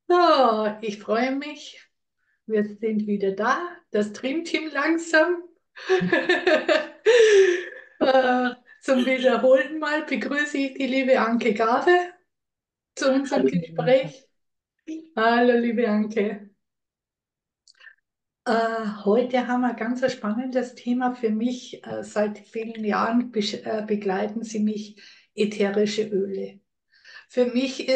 So, ich freue mich. Wir sind wieder da. Das Dreamteam langsam. äh, Zum wiederholten Mal begrüße ich die liebe Anke Gave zu unserem Hallo, Monika. Gespräch. Hallo, liebe Anke. Heute haben wir ganz ein spannendes Thema für mich. Seit vielen Jahren begleiten sie mich ätherische Öle. Für mich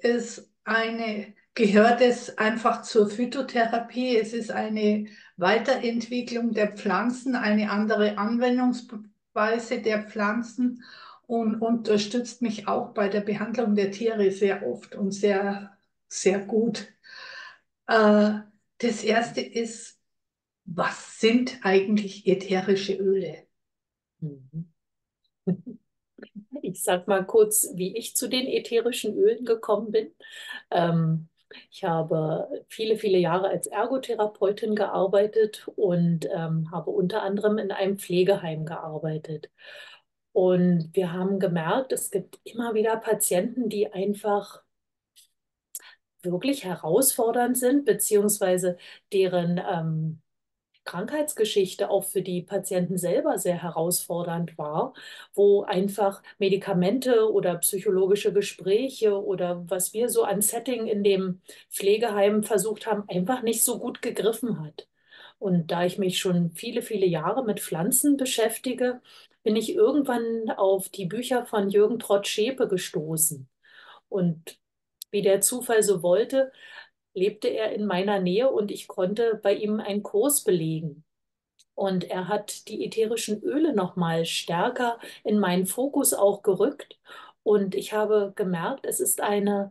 gehört es einfach zur Phytotherapie. Es ist eine Weiterentwicklung der Pflanzen, eine andere Anwendungsweise der Pflanzen und unterstützt mich auch bei der Behandlung der Tiere sehr oft und sehr gut. Äh, Das erste ist, was sind eigentlich ätherische Öle? Mhm. Ich sag mal kurz, wie ich zu den ätherischen Ölen gekommen bin. Ähm, Ich habe viele, viele Jahre als Ergotherapeutin gearbeitet und habe unter anderem in einem Pflegeheim gearbeitet. Und wir haben gemerkt, es gibt immer wieder Patienten, die einfach wirklich herausfordernd sind, beziehungsweise deren Krankheitsgeschichte auch für die Patienten selber sehr herausfordernd war, wo einfach Medikamente oder psychologische Gespräche oder was wir so an Setting in dem Pflegeheim versucht haben, einfach nicht so gut gegriffen hat. Und da ich mich schon viele, viele Jahre mit Pflanzen beschäftige, bin ich irgendwann auf die Bücher von Jürgen Trott-Schepe gestoßen. Und wie der Zufall so wollte, lebte er in meiner Nähe und ich konnte bei ihm einen Kurs belegen. Und er hat die ätherischen Öle noch mal stärker in meinen Fokus auch gerückt. Und ich habe gemerkt, es ist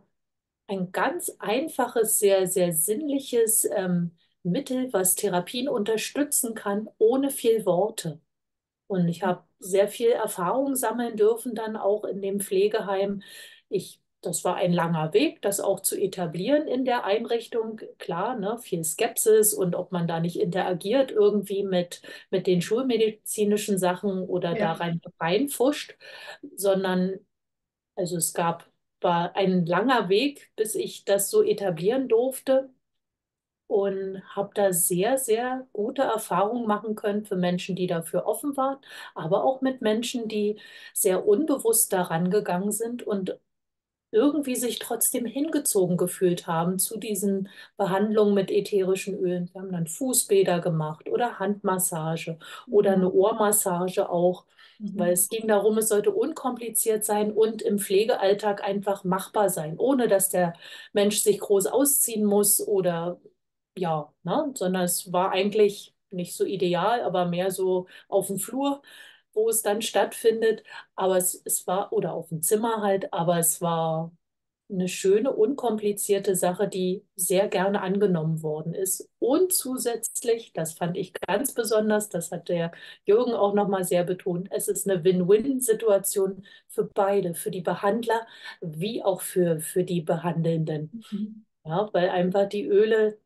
ein ganz einfaches, sehr, sehr sinnliches Mittel, was Therapien unterstützen kann, ohne viel Worte. Und ich habe sehr viel Erfahrung sammeln dürfen dann auch in dem Pflegeheim. Das war ein langer Weg, das auch zu etablieren in der Einrichtung. Klar, ne, viel Skepsis und ob man da nicht interagiert irgendwie mit den schulmedizinischen Sachen oder da Ja. reinfuscht, sondern also war ein langer Weg, bis ich das so etablieren durfte und habe da sehr, sehr gute Erfahrungen machen können für Menschen, die dafür offen waren, aber auch mit Menschen, die sehr unbewusst daran gegangen sind und irgendwie sich trotzdem hingezogen gefühlt haben zu diesen Behandlungen mit ätherischen Ölen. Wir haben dann Fußbäder gemacht oder Handmassage oder Mhm. eine Ohrmassage auch, weil Mhm. es ging darum, es sollte unkompliziert sein und im Pflegealltag einfach machbar sein, ohne dass der Mensch sich groß ausziehen muss oder ja, ne, sondern es war eigentlich nicht so ideal, aber mehr so auf dem Flur, wo es dann stattfindet. Aber es war, oder auf dem Zimmer halt, aber es war eine schöne, unkomplizierte Sache, die sehr gerne angenommen worden ist. Und zusätzlich, das fand ich ganz besonders, das hat der Jürgen auch nochmal sehr betont, es ist eine Win-Win-Situation für beide, für die Behandler wie auch für die Behandelnden. Mhm. Ja, weil einfach die Öle,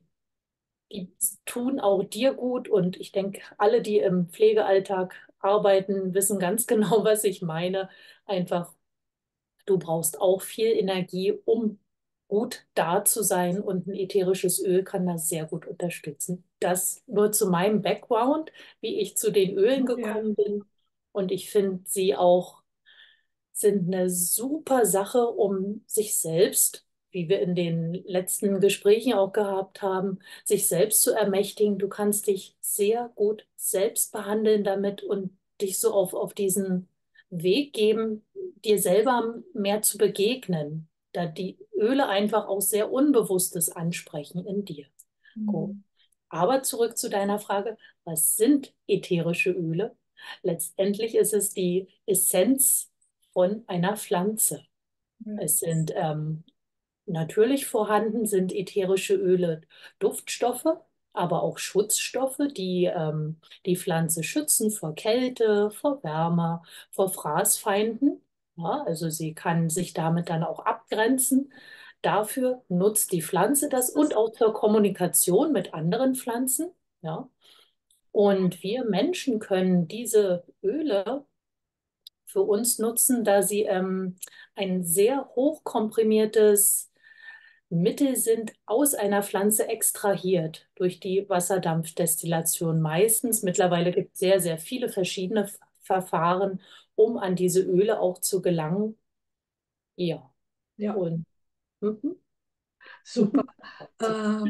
die tun auch dir gut. Und ich denke, alle, die im Pflegealltag arbeiten, wissen ganz genau, was ich meine. Einfach, du brauchst auch viel Energie, um gut da zu sein. Und ein ätherisches Öl kann das sehr gut unterstützen. Das nur zu meinem Background, wie ich zu den Ölen Ja. gekommen bin. Und ich finde sie auch sind eine super Sache, um sich selbst, wie wir in den letzten Gesprächen auch gehabt haben, sich selbst zu ermächtigen. Du kannst dich sehr gut selbst behandeln damit und dich so auf diesen Weg geben, dir selber mehr zu begegnen, da die Öle einfach auch sehr Unbewusstes ansprechen in dir. Go. Mhm. Aber zurück zu deiner Frage, was sind ätherische Öle? Letztendlich ist es die Essenz von einer Pflanze. Ja. Es sind natürlich vorhanden sind ätherische Öle Duftstoffe, aber auch Schutzstoffe, die die Pflanze schützen vor Kälte, vor Wärme, vor Fraßfeinden. Ja, also sie kann sich damit dann auch abgrenzen. Dafür nutzt die Pflanze das und auch zur Kommunikation mit anderen Pflanzen. Ja. Und wir Menschen können diese Öle für uns nutzen, da sie ein sehr hochkomprimiertes Mittel sind aus einer Pflanze extrahiert durch die Wasserdampfdestillation meistens. Mittlerweile gibt es sehr, sehr viele verschiedene Verfahren, um an diese Öle auch zu gelangen. Ja, Ja, und mhm. super. Äh,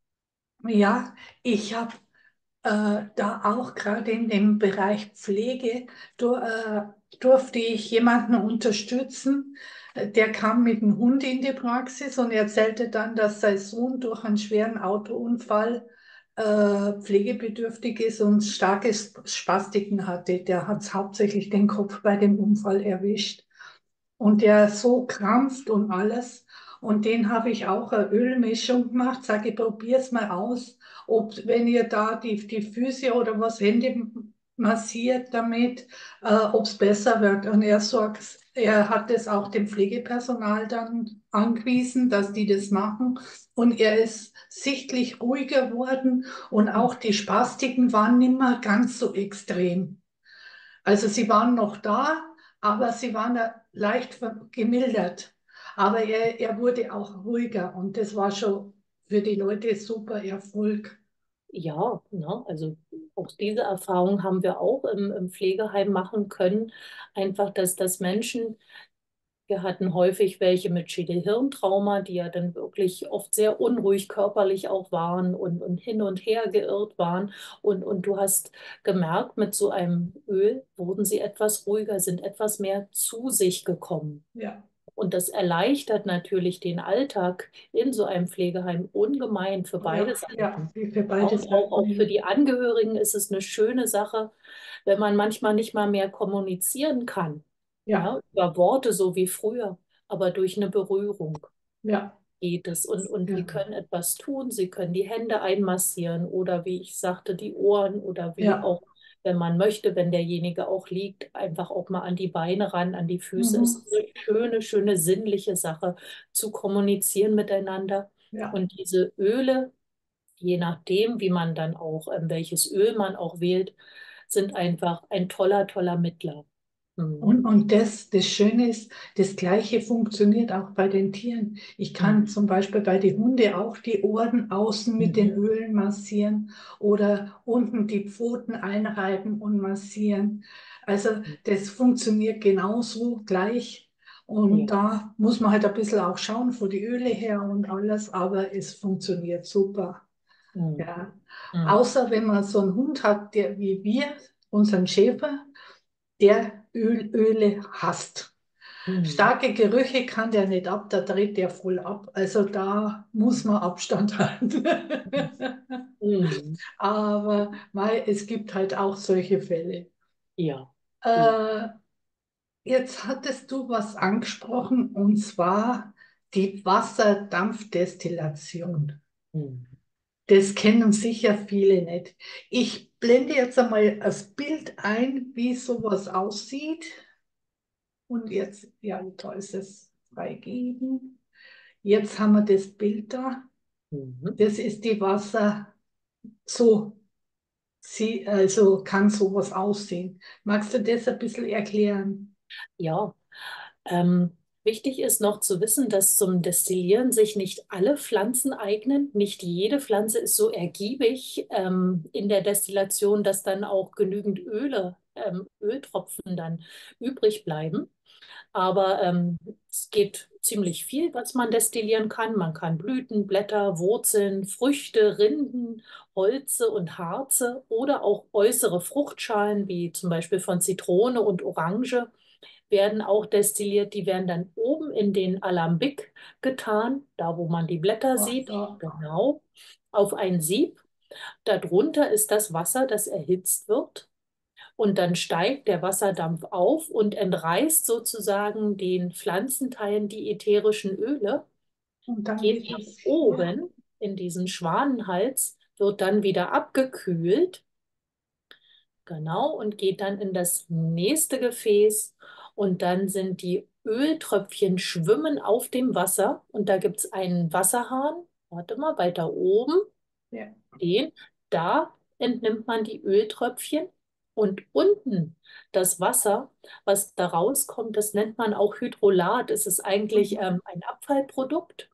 ja, ich habe da auch gerade in dem Bereich Pflege durfte ich jemanden unterstützen. Der kam mit einem Hund in die Praxis und erzählte dann, dass sein Sohn durch einen schweren Autounfall pflegebedürftig ist und starke Spastiken hatte. Der hat hauptsächlich den Kopf bei dem Unfall erwischt. Und der so krampft und alles. Und den habe ich auch eine Ölmischung gemacht. Sage, probier's mal aus, ob, wenn ihr da die Füße oder was Hände massiert damit, ob es besser wird. Und er sagt, er hat es auch dem Pflegepersonal dann angewiesen, dass die das machen. Und er ist sichtlich ruhiger geworden und auch die Spastiken waren nicht mehr ganz so extrem. Also sie waren noch da, aber sie waren leicht gemildert. Aber er wurde auch ruhiger und das war schon für die Leute super Erfolg. Ja, ne, also auch diese Erfahrung haben wir auch im Pflegeheim machen können. Einfach, dass Menschen, wir hatten häufig welche mit Schädel-Hirntrauma, die ja dann wirklich oft sehr unruhig körperlich auch waren und hin und her geirrt waren. Und du hast gemerkt, mit so einem Öl wurden sie etwas ruhiger, sind etwas mehr zu sich gekommen. Ja, Und das erleichtert natürlich den Alltag in so einem Pflegeheim ungemein für beide ja, ja, Seiten. für Ja, beide und auch für Seiten. die Angehörigen ist es eine schöne Sache, wenn man manchmal nicht mal mehr kommunizieren kann. Ja, Ja, über Worte so wie früher, aber durch eine Berührung ja, geht es. Und ja, sie können etwas tun, sie können die Hände einmassieren oder wie ich sagte, die Ohren oder wie ja. auch, wenn man möchte, wenn derjenige auch liegt, einfach auch mal an die Beine ran, an die Füße. Es Mhm. ist eine schöne, schöne sinnliche Sache zu kommunizieren miteinander. Ja. Und diese Öle, je nachdem, wie man dann auch, welches Öl man auch wählt, sind einfach ein toller, toller Mittler. Mhm. Und das Schöne ist, das Gleiche funktioniert auch bei den Tieren. Ich kann Mhm. zum Beispiel bei den Hunden auch die Ohren außen mit den Mhm. Ölen massieren oder unten die Pfoten einreiben und massieren. Also das funktioniert genauso gleich. Und Ja. da muss man halt ein bisschen auch schauen, wo die Öle her und alles, aber es funktioniert super. Mhm. Ja. Mhm. Außer wenn man so einen Hund hat, der wie wir, unseren Schäfer, der Öle hasst. Mhm. Starke Gerüche kann der nicht ab, da dreht der voll ab. Also da muss man Abstand halten. Mhm. Aber mei, es gibt halt auch solche Fälle. Ja. Ja. Äh, jetzt hattest du was angesprochen und zwar die Wasserdampfdestillation. Mhm. Das kennen sicher viele nicht. Ich blende jetzt einmal das Bild ein, wie sowas aussieht. Und jetzt, ja, da ist es freigeben. Jetzt haben wir das Bild da. Mhm. Das ist die Wasser. So, also kann sowas aussehen. Magst du das ein bisschen erklären? Ja. Wichtig ist noch zu wissen, dass zum Destillieren sich nicht alle Pflanzen eignen. Nicht jede Pflanze ist so ergiebig in der Destillation, dass dann auch genügend Öltropfen dann übrig bleiben. Aber es geht ziemlich viel, was man destillieren kann. Man kann Blüten, Blätter, Wurzeln, Früchte, Rinden, Holze und Harze oder auch äußere Fruchtschalen, wie zum Beispiel von Zitrone und Orange, werden auch destilliert. Die werden dann oben in den Alambik getan, da wo man die Blätter Ach, sieht, da. genau, auf ein Sieb. Darunter ist das Wasser, das erhitzt wird. Und dann steigt der Wasserdampf auf und entreißt sozusagen den Pflanzenteilen die ätherischen Öle, Und dann geht geht nach es hier. oben in diesen Schwanenhals, wird dann wieder abgekühlt, genau, und geht dann in das nächste Gefäß. Und dann sind die Öltröpfchen schwimmen auf dem Wasser. Und da gibt es einen Wasserhahn, warte mal, weiter oben Ja. den, da entnimmt man die Öltröpfchen und unten das Wasser, was da rauskommt, das nennt man auch Hydrolat. Es ist eigentlich Mhm. ein Abfallprodukt.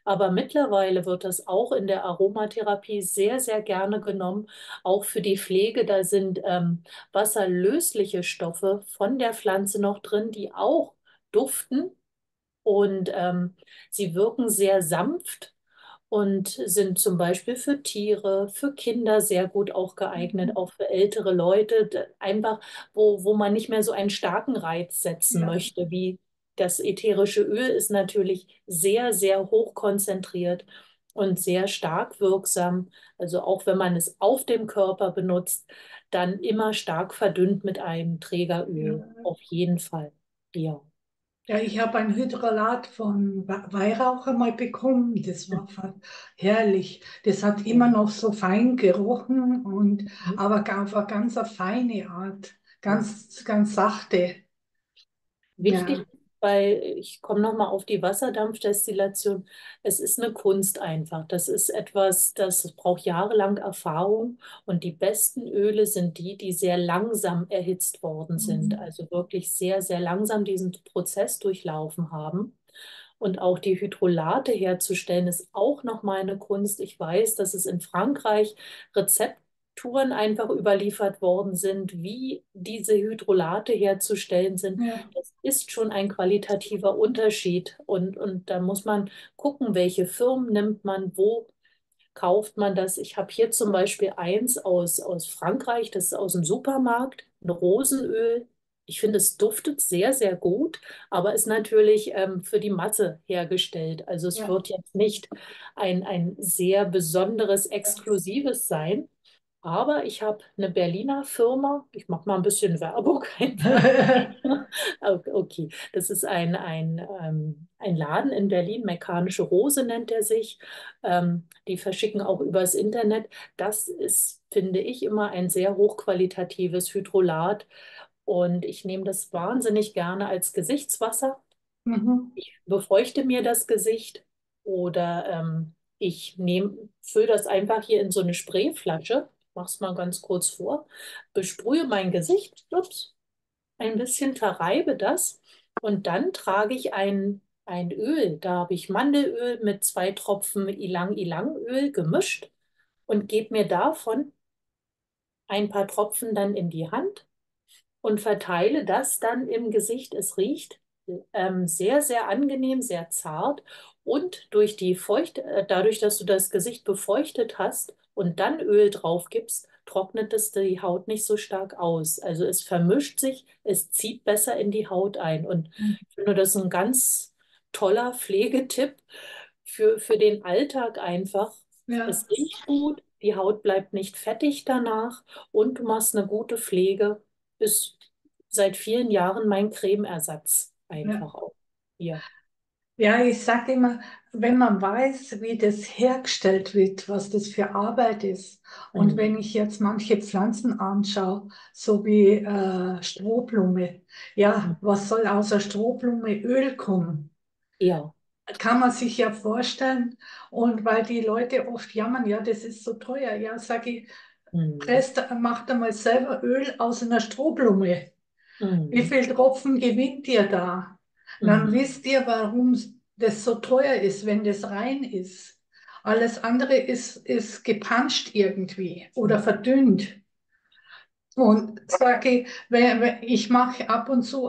Aber mittlerweile wird das auch in der Aromatherapie sehr, sehr gerne genommen, auch für die Pflege. Da sind wasserlösliche Stoffe von der Pflanze noch drin, die auch duften und sie wirken sehr sanft und sind zum Beispiel für Tiere, für Kinder sehr gut auch geeignet, auch für ältere Leute, einfach wo man nicht mehr so einen starken Reiz setzen Ja, möchte, wie das ätherische Öl ist natürlich sehr, sehr hoch konzentriert und sehr stark wirksam. Also auch wenn man es auf dem Körper benutzt, dann immer stark verdünnt mit einem Trägeröl. ja. Auf jeden Fall. Ja. Ja, ich habe ein Hydrolat von Weihrauch einmal bekommen. Das war herrlich. Das hat immer noch so fein gerochen und Mhm. aber auf eine ganz eine feine Art, Ja. ganz sachte. Wichtig Ja. ist, weil ich komme nochmal auf die Wasserdampfdestillation. Es ist eine Kunst einfach. Das ist etwas, das braucht jahrelang Erfahrung. Und die besten Öle sind die, die sehr langsam erhitzt worden sind. Mhm. Also wirklich sehr, sehr langsam diesen Prozess durchlaufen haben. Und auch die Hydrolate herzustellen, ist auch nochmal eine Kunst. Ich weiß, dass es in Frankreich Rezepturen einfach überliefert worden sind, wie diese Hydrolate herzustellen sind. Ja. Das ist schon ein qualitativer Unterschied. Und da muss man gucken, welche Firmen nimmt man, wo kauft man das. Ich habe hier zum Beispiel eins aus Frankreich, das ist aus dem Supermarkt, ein Rosenöl. Ich finde, es duftet sehr, sehr gut, aber ist natürlich für die Masse hergestellt. Also es Ja. wird jetzt nicht ein sehr besonderes, exklusives sein. Aber ich habe eine Berliner Firma, ich mache mal ein bisschen Werbung einfach. Okay, das ist ein Laden in Berlin, Mechanische Rose nennt er sich. Die verschicken auch übers Internet. Das ist, finde ich, immer ein sehr hochqualitatives Hydrolat. Und ich nehme das wahnsinnig gerne als Gesichtswasser. Mhm. Ich befeuchte mir das Gesicht oder ich fülle das einfach hier in so eine Sprayflasche. Mach's mal ganz kurz vor. Besprühe mein Gesicht, ups, ein bisschen verreibe das und dann trage ich ein Öl. Da habe ich Mandelöl mit 2 Tropfen Ylang-Ylang-Öl gemischt und gebe mir davon ein paar Tropfen dann in die Hand und verteile das dann im Gesicht. Es riecht sehr, sehr angenehm, sehr zart und dadurch, dass du das Gesicht befeuchtet hast und dann Öl drauf gibst, trocknet es die Haut nicht so stark aus. Also es vermischt sich, es zieht besser in die Haut ein und ich finde das ein ganz toller Pflegetipp für den Alltag einfach. Ja. Es riecht gut, die Haut bleibt nicht fettig danach und du machst eine gute Pflege. Ist seit vielen Jahren mein Cremeersatz Ja. einfach auch. Ja. Ja, ich sage immer, wenn man weiß, wie das hergestellt wird, was das für Arbeit ist, und Mhm. wenn ich jetzt manche Pflanzen anschaue, so wie Strohblume, ja, was soll außer Strohblume Öl kommen? Ja. Kann man sich ja vorstellen. Und weil die Leute oft jammern, ja, das ist so teuer, ja, sage ich, Mhm. macht einmal selber Öl aus einer Strohblume. Wie Mhm. viel Tropfen gewinnt ihr da? Dann Mhm. wisst ihr, warum das so teuer ist, wenn das rein ist. Alles andere ist gepanscht irgendwie oder verdünnt. Und sage ich, ich mache ab und zu,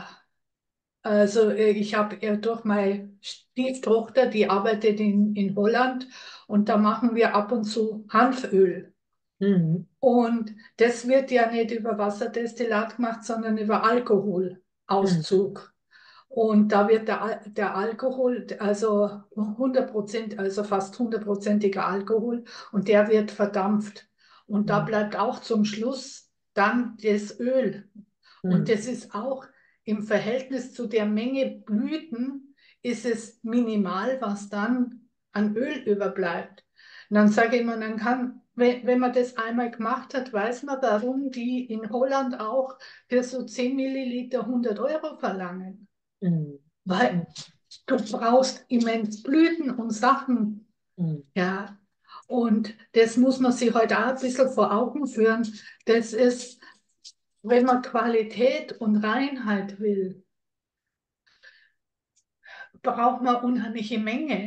also ich habe durch meine Stieftochter, die arbeitet in Holland und da machen wir ab und zu Hanföl. Mhm. Und das wird ja nicht über Wasserdestillat gemacht, sondern über Mhm. Alkoholauszug. Und da wird der Alkohol, also 100%, also fast 100%iger Alkohol, und der wird verdampft. Und da Mhm. bleibt auch zum Schluss dann das Öl. Und Mhm. das ist auch im Verhältnis zu der Menge Blüten, ist es minimal, was dann an Öl überbleibt. Und dann sage ich immer, dann kann, wenn man das einmal gemacht hat, weiß man, warum die in Holland auch für so 10 Milliliter 100 € verlangen. Mhm. Weil du brauchst immens Blüten und Sachen. Mhm. Ja. Und das muss man sich heute auch ein bisschen vor Augen führen. Das ist, wenn man Qualität und Reinheit will, braucht man unheimliche Menge.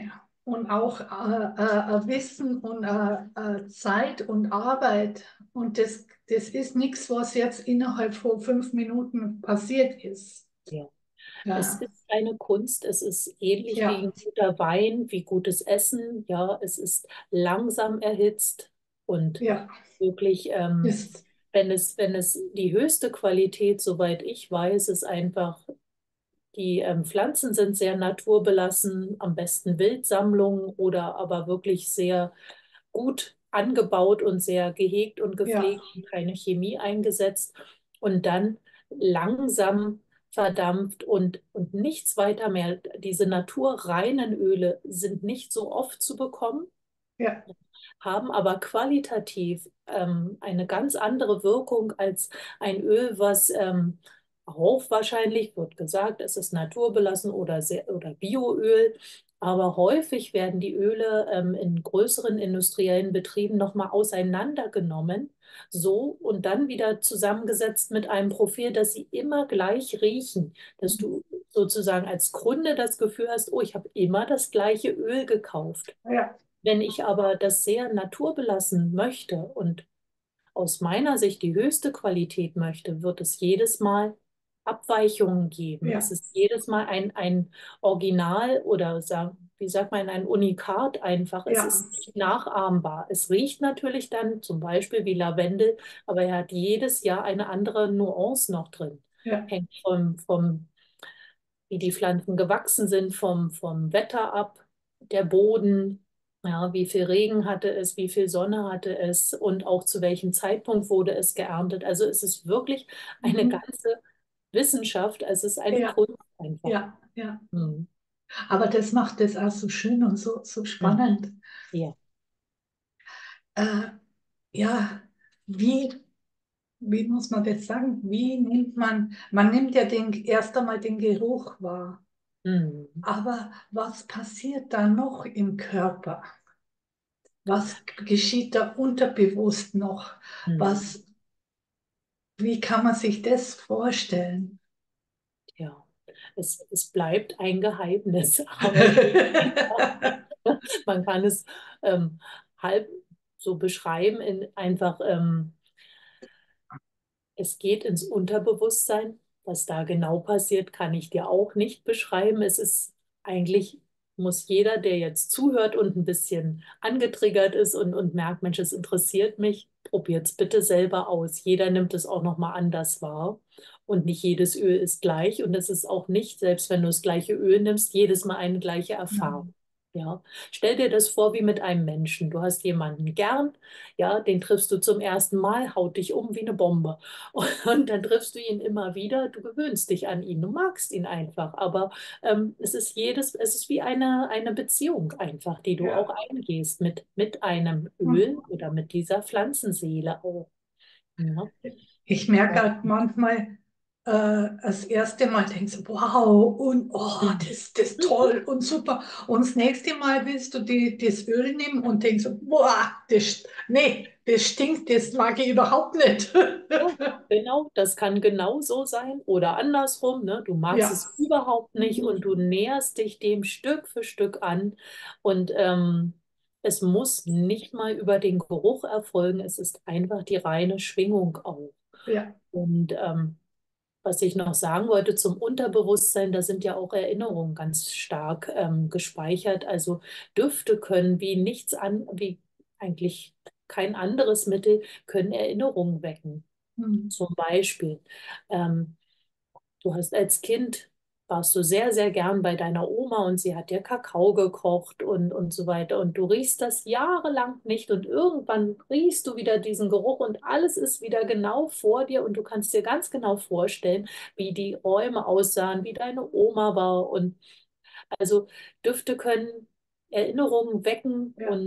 und auch Wissen und Zeit und Arbeit. Und das ist nichts, was jetzt innerhalb von 5 Minuten passiert ist. Ja. Es Ja, ist eine Kunst, es ist ähnlich wie ja, ein guter Wein, wie gutes Essen. Ja, es ist langsam erhitzt und ja. wirklich, Das, wenn es die höchste Qualität, soweit ich weiß, ist einfach, die Pflanzen sind sehr naturbelassen, am besten Wildsammlungen oder aber wirklich sehr gut angebaut und sehr gehegt und ja, gepflegt, keine Chemie eingesetzt und dann langsam verdampft und nichts weiter mehr. Diese naturreinen Öle sind nicht so oft zu bekommen, ja, haben aber qualitativ eine ganz andere Wirkung als ein Öl, was auch wahrscheinlich, wird gesagt, es ist naturbelassen oder Bioöl. Aber häufig werden die Öle in größeren industriellen Betrieben nochmal auseinandergenommen, so und dann wieder zusammengesetzt mit einem Profil, dass sie immer gleich riechen, dass du sozusagen als Kunde das Gefühl hast, oh, ich habe immer das gleiche Öl gekauft. ja, Wenn ich aber das sehr naturbelassen möchte und aus meiner Sicht die höchste Qualität möchte, wird es jedes Mal Abweichungen geben. Es ja. ist jedes Mal ein Original oder wie sagt man, ein Unikat einfach. Es Ja, ist nicht nachahmbar. Es riecht natürlich dann zum Beispiel wie Lavendel, aber er hat jedes Jahr eine andere Nuance noch drin. ja. Hängt wie die Pflanzen gewachsen sind, vom Wetter ab, der Boden, ja, wie viel Regen hatte es, wie viel Sonne hatte es und auch zu welchem Zeitpunkt wurde es geerntet. Also es ist wirklich eine Mhm. ganze Wissenschaft, es ist eine Ja, Kunst einfach. ja, ja. Hm. Aber das macht es auch so schön und so Hm. spannend. Ja. Äh, ja, wie, wie muss man das sagen? Wie nimmt man nimmt ja erst einmal den Geruch wahr. Hm. Aber was passiert da noch im Körper? Was geschieht da unterbewusst noch? Hm. Was, wie kann man sich das vorstellen? Ja. Es bleibt ein Geheimnis, aber man kann es halb so beschreiben, in einfach es geht ins Unterbewusstsein. Was da genau passiert, kann ich dir auch nicht beschreiben. Es ist eigentlich, muss jeder, der jetzt zuhört und ein bisschen angetriggert ist und merkt, Mensch, es interessiert mich, probiert es bitte selber aus. Jeder nimmt es auch nochmal anders wahr. Und nicht jedes Öl ist gleich. Und es ist auch nicht, selbst wenn du das gleiche Öl nimmst, jedes Mal eine gleiche Erfahrung. Nein. Ja, stell dir das vor wie mit einem Menschen. Du hast jemanden gern, ja, den triffst du zum ersten Mal, haut dich um wie eine Bombe. Und dann triffst du ihn immer wieder, du gewöhnst dich an ihn, du magst ihn einfach. Aber es ist wie eine Beziehung einfach, die du auch Ja. eingehst mit einem Öl Mhm. oder mit dieser Pflanzenseele auch. Ja. Ich merke halt manchmal, das erste Mal denkst du, wow, und oh, Mhm. das ist toll und super. Und das nächste Mal willst du das Öl nehmen und denkst, boah, nee, das stinkt, das mag ich überhaupt nicht. Ja, genau, das kann genau so sein oder andersrum, ne? Du magst Ja. es überhaupt nicht Mhm. und du näherst dich dem Stück für Stück an und es muss nicht mal über den Geruch erfolgen, es ist einfach die reine Schwingung auch. Ja. Und was ich noch sagen wollte zum Unterbewusstsein, da sind ja auch Erinnerungen ganz stark gespeichert. Also Düfte können wie eigentlich kein anderes Mittel, können Erinnerungen wecken. Mhm. Zum Beispiel, ähm, du hast als Kind, warst du sehr, sehr gern bei deiner Oma und sie hat dir Kakao gekocht und so weiter. Und du riechst das jahrelang nicht und irgendwann riechst du wieder diesen Geruch und alles ist wieder genau vor dir und du kannst dir ganz genau vorstellen, wie die Räume aussahen, wie deine Oma war. Und also Düfte können Erinnerungen wecken Ja.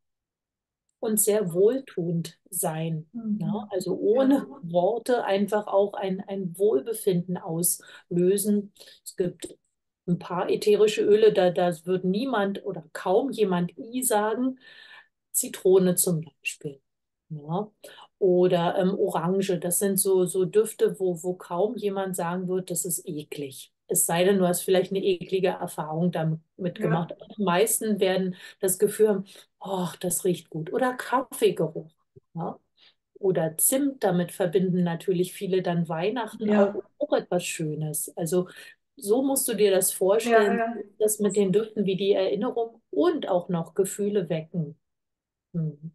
und sehr wohltuend sein. Ja, Mhm. also Ja. ohne Worte einfach auch ein Wohlbefinden auslösen. Es gibt ein paar ätherische Öle, da wird niemand oder kaum jemand I sagen. Zitrone zum Beispiel. Ja. Oder Orange, das sind so Düfte, wo kaum jemand sagen wird, das ist eklig. Es sei denn, du hast vielleicht eine eklige Erfahrung damit Ja, gemacht. Die meisten werden das Gefühl haben, oh, das riecht gut. Oder Kaffeegeruch. Ja? Oder Zimt, damit verbinden natürlich viele dann Weihnachten ja, auch etwas Schönes. Also so musst du dir das ja, vorstellen, ja. das mit den Düften wie die Erinnerung und auch noch Gefühle wecken. Hm.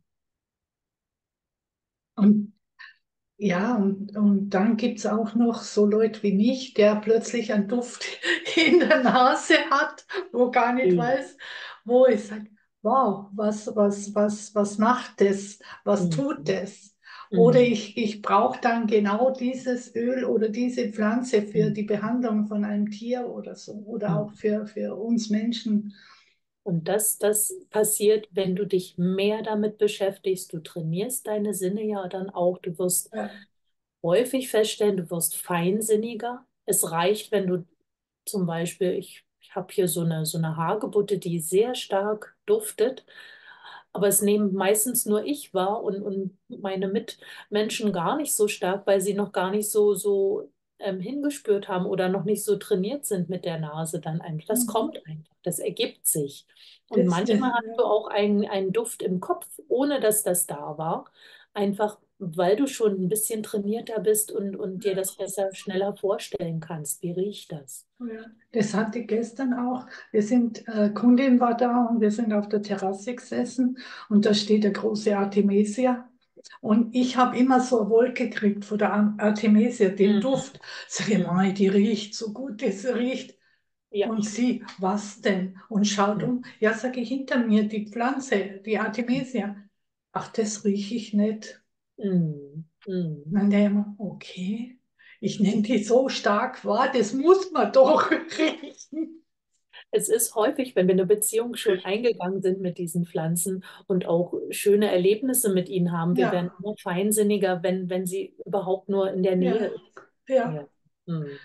Und ja, und dann gibt es auch noch so Leute wie mich, der plötzlich einen Duft in der Nase hat, wo gar nicht Schön. weiß, wo ich sage, wow, was macht das? Was Hm. tut das? Oder Hm. ich brauche dann genau dieses Öl oder diese Pflanze für Hm. die Behandlung von einem Tier oder so, oder Hm. auch für uns Menschen. Und das passiert, wenn du dich mehr damit beschäftigst. Du trainierst deine Sinne ja dann auch. Du wirst Ja, häufig feststellen, du wirst feinsinniger. Es reicht, wenn du zum Beispiel, ich habe hier so eine Hagebutte, die sehr stark duftet, aber es nehmen meistens nur ich wahr und meine Mitmenschen gar nicht so stark, weil sie noch gar nicht so hingespürt haben oder noch nicht so trainiert sind mit der Nase dann einfach. Das mhm. kommt einfach, das ergibt sich. Und Das, manchmal hast du ja. auch einen Duft im Kopf, ohne dass das da war. Einfach, weil du schon ein bisschen trainierter bist und dir das besser, schneller vorstellen kannst. Wie riecht das? Ja, das hatte gestern auch. Kundin war da und wir sind auf der Terrasse gesessen und da steht der große Artemisia. Und ich habe immer so eine Wolke gekriegt von der Artemisia, den Mhm. Duft. Sag ich Mhm. mal, die riecht so gut, das riecht. Ja. Und sie, was denn? Und schaut Mhm. um. Ja, sage ich, hinter mir die Pflanze, die Artemisia. Ach, das rieche ich nicht. Mhm. Mhm. Dann denke ich mir, okay, ich nehme die so stark wahr, das muss man doch riechen. Es ist häufig, wenn wir eine Beziehung schon eingegangen sind mit diesen Pflanzen und auch schöne Erlebnisse mit ihnen haben, wir werden Ja, immer feinsinniger, wenn sie überhaupt nur in der Nähe ja, ist. ja. Ja. Mhm.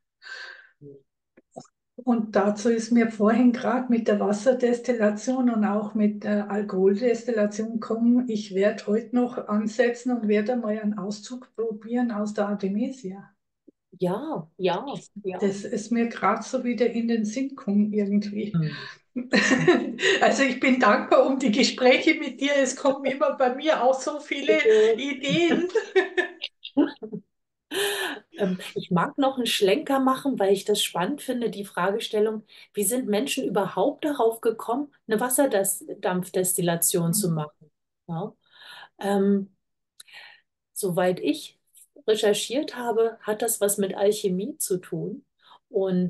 Und dazu ist mir vorhin gerade mit der Wasserdestillation und auch mit der Alkoholdestillation gekommen. Ich werde heute noch ansetzen und werde mal einen Auszug probieren aus der Artemisia. Ja, ja, ja. Das ist mir gerade so wieder in den Sinn gekommen irgendwie. Mhm. Also ich bin dankbar um die Gespräche mit dir. Es kommen immer bei mir auch so viele Bitte. Ideen. Ich mag noch einen Schlenker machen, weil ich das spannend finde, die Fragestellung, wie sind Menschen überhaupt darauf gekommen, eine Wasserdampfdestillation zu machen? Ja? Ähm, Soweit ich recherchiert habe, hat das was mit Alchemie zu tun. Und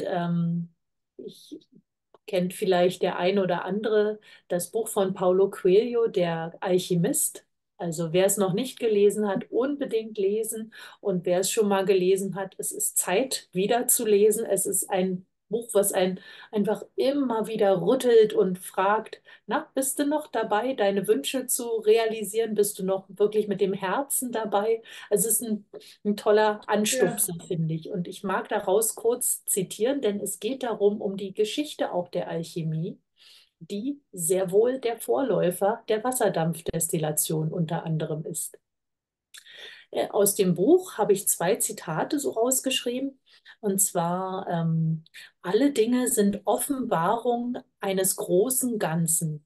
ich kennt vielleicht der ein oder andere das Buch von Paulo Coelho, der Alchemist. Also wer es noch nicht gelesen hat, unbedingt lesen. Und wer es schon mal gelesen hat, es ist Zeit, wieder zu lesen. Es ist ein Buch, was einen einfach immer wieder rüttelt und fragt, na, bist du noch dabei, deine Wünsche zu realisieren? Bist du noch wirklich mit dem Herzen dabei? Also es ist ein toller Ja, Anstupser, finde ich. Und ich mag daraus kurz zitieren, denn es geht darum, um die Geschichte auch der Alchemie, die sehr wohl der Vorläufer der Wasserdampfdestillation unter anderem ist. Aus dem Buch habe ich zwei Zitate so rausgeschrieben. Und zwar, alle Dinge sind Offenbarung eines großen Ganzen.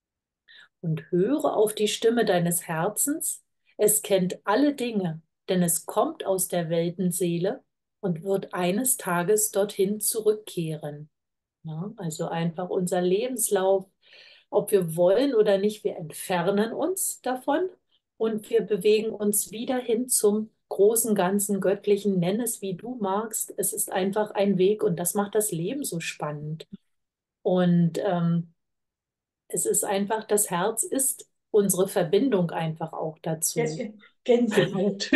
Und höre auf die Stimme deines Herzens. Es kennt alle Dinge, denn es kommt aus der Weltenseele und wird eines Tages dorthin zurückkehren. Ja, also einfach unser Lebenslauf, ob wir wollen oder nicht, wir entfernen uns davon und wir bewegen uns wieder hin zum großen Ganzen Göttlichen. Nenn es, wie du magst. Es ist einfach ein Weg und das macht das Leben so spannend. Und es ist einfach, das Herz ist unsere Verbindung einfach auch dazu. Gänsehaut.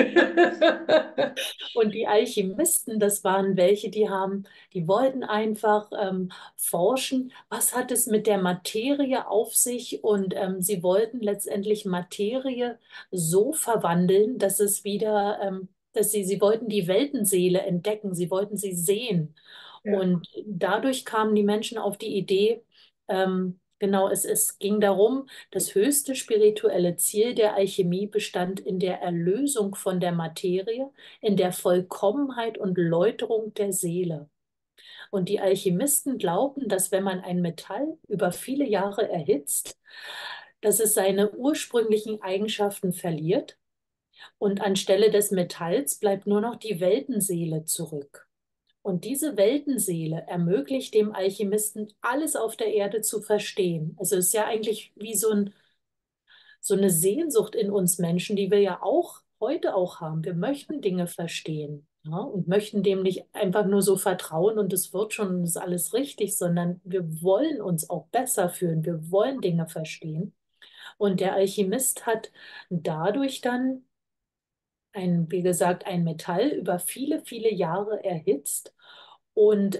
Und die Alchemisten, das waren welche, die wollten einfach forschen, was hat es mit der Materie auf sich und sie wollten letztendlich Materie so verwandeln, dass es wieder, dass sie wollten die Weltenseele entdecken, sie wollten sie sehen. Ja, Und dadurch kamen die Menschen auf die Idee, genau, es ging darum, das höchste spirituelle Ziel der Alchemie bestand in der Erlösung von der Materie, in der Vollkommenheit und Läuterung der Seele. Und die Alchemisten glaubten, dass wenn man ein Metall über viele Jahre erhitzt, dass es seine ursprünglichen Eigenschaften verliert und anstelle des Metalls bleibt nur noch die Weltenseele zurück. Und diese Weltenseele ermöglicht dem Alchemisten, alles auf der Erde zu verstehen. Also es ist ja eigentlich wie so eine Sehnsucht in uns Menschen, die wir ja auch heute auch haben. Wir möchten Dinge verstehen, ja, und möchten dem nicht einfach nur so vertrauen und es wird schon und es ist alles richtig, sondern wir wollen uns auch besser fühlen. Wir wollen Dinge verstehen. Und der Alchemist hat dadurch dann wie gesagt, ein Metall über viele, viele Jahre erhitzt. Und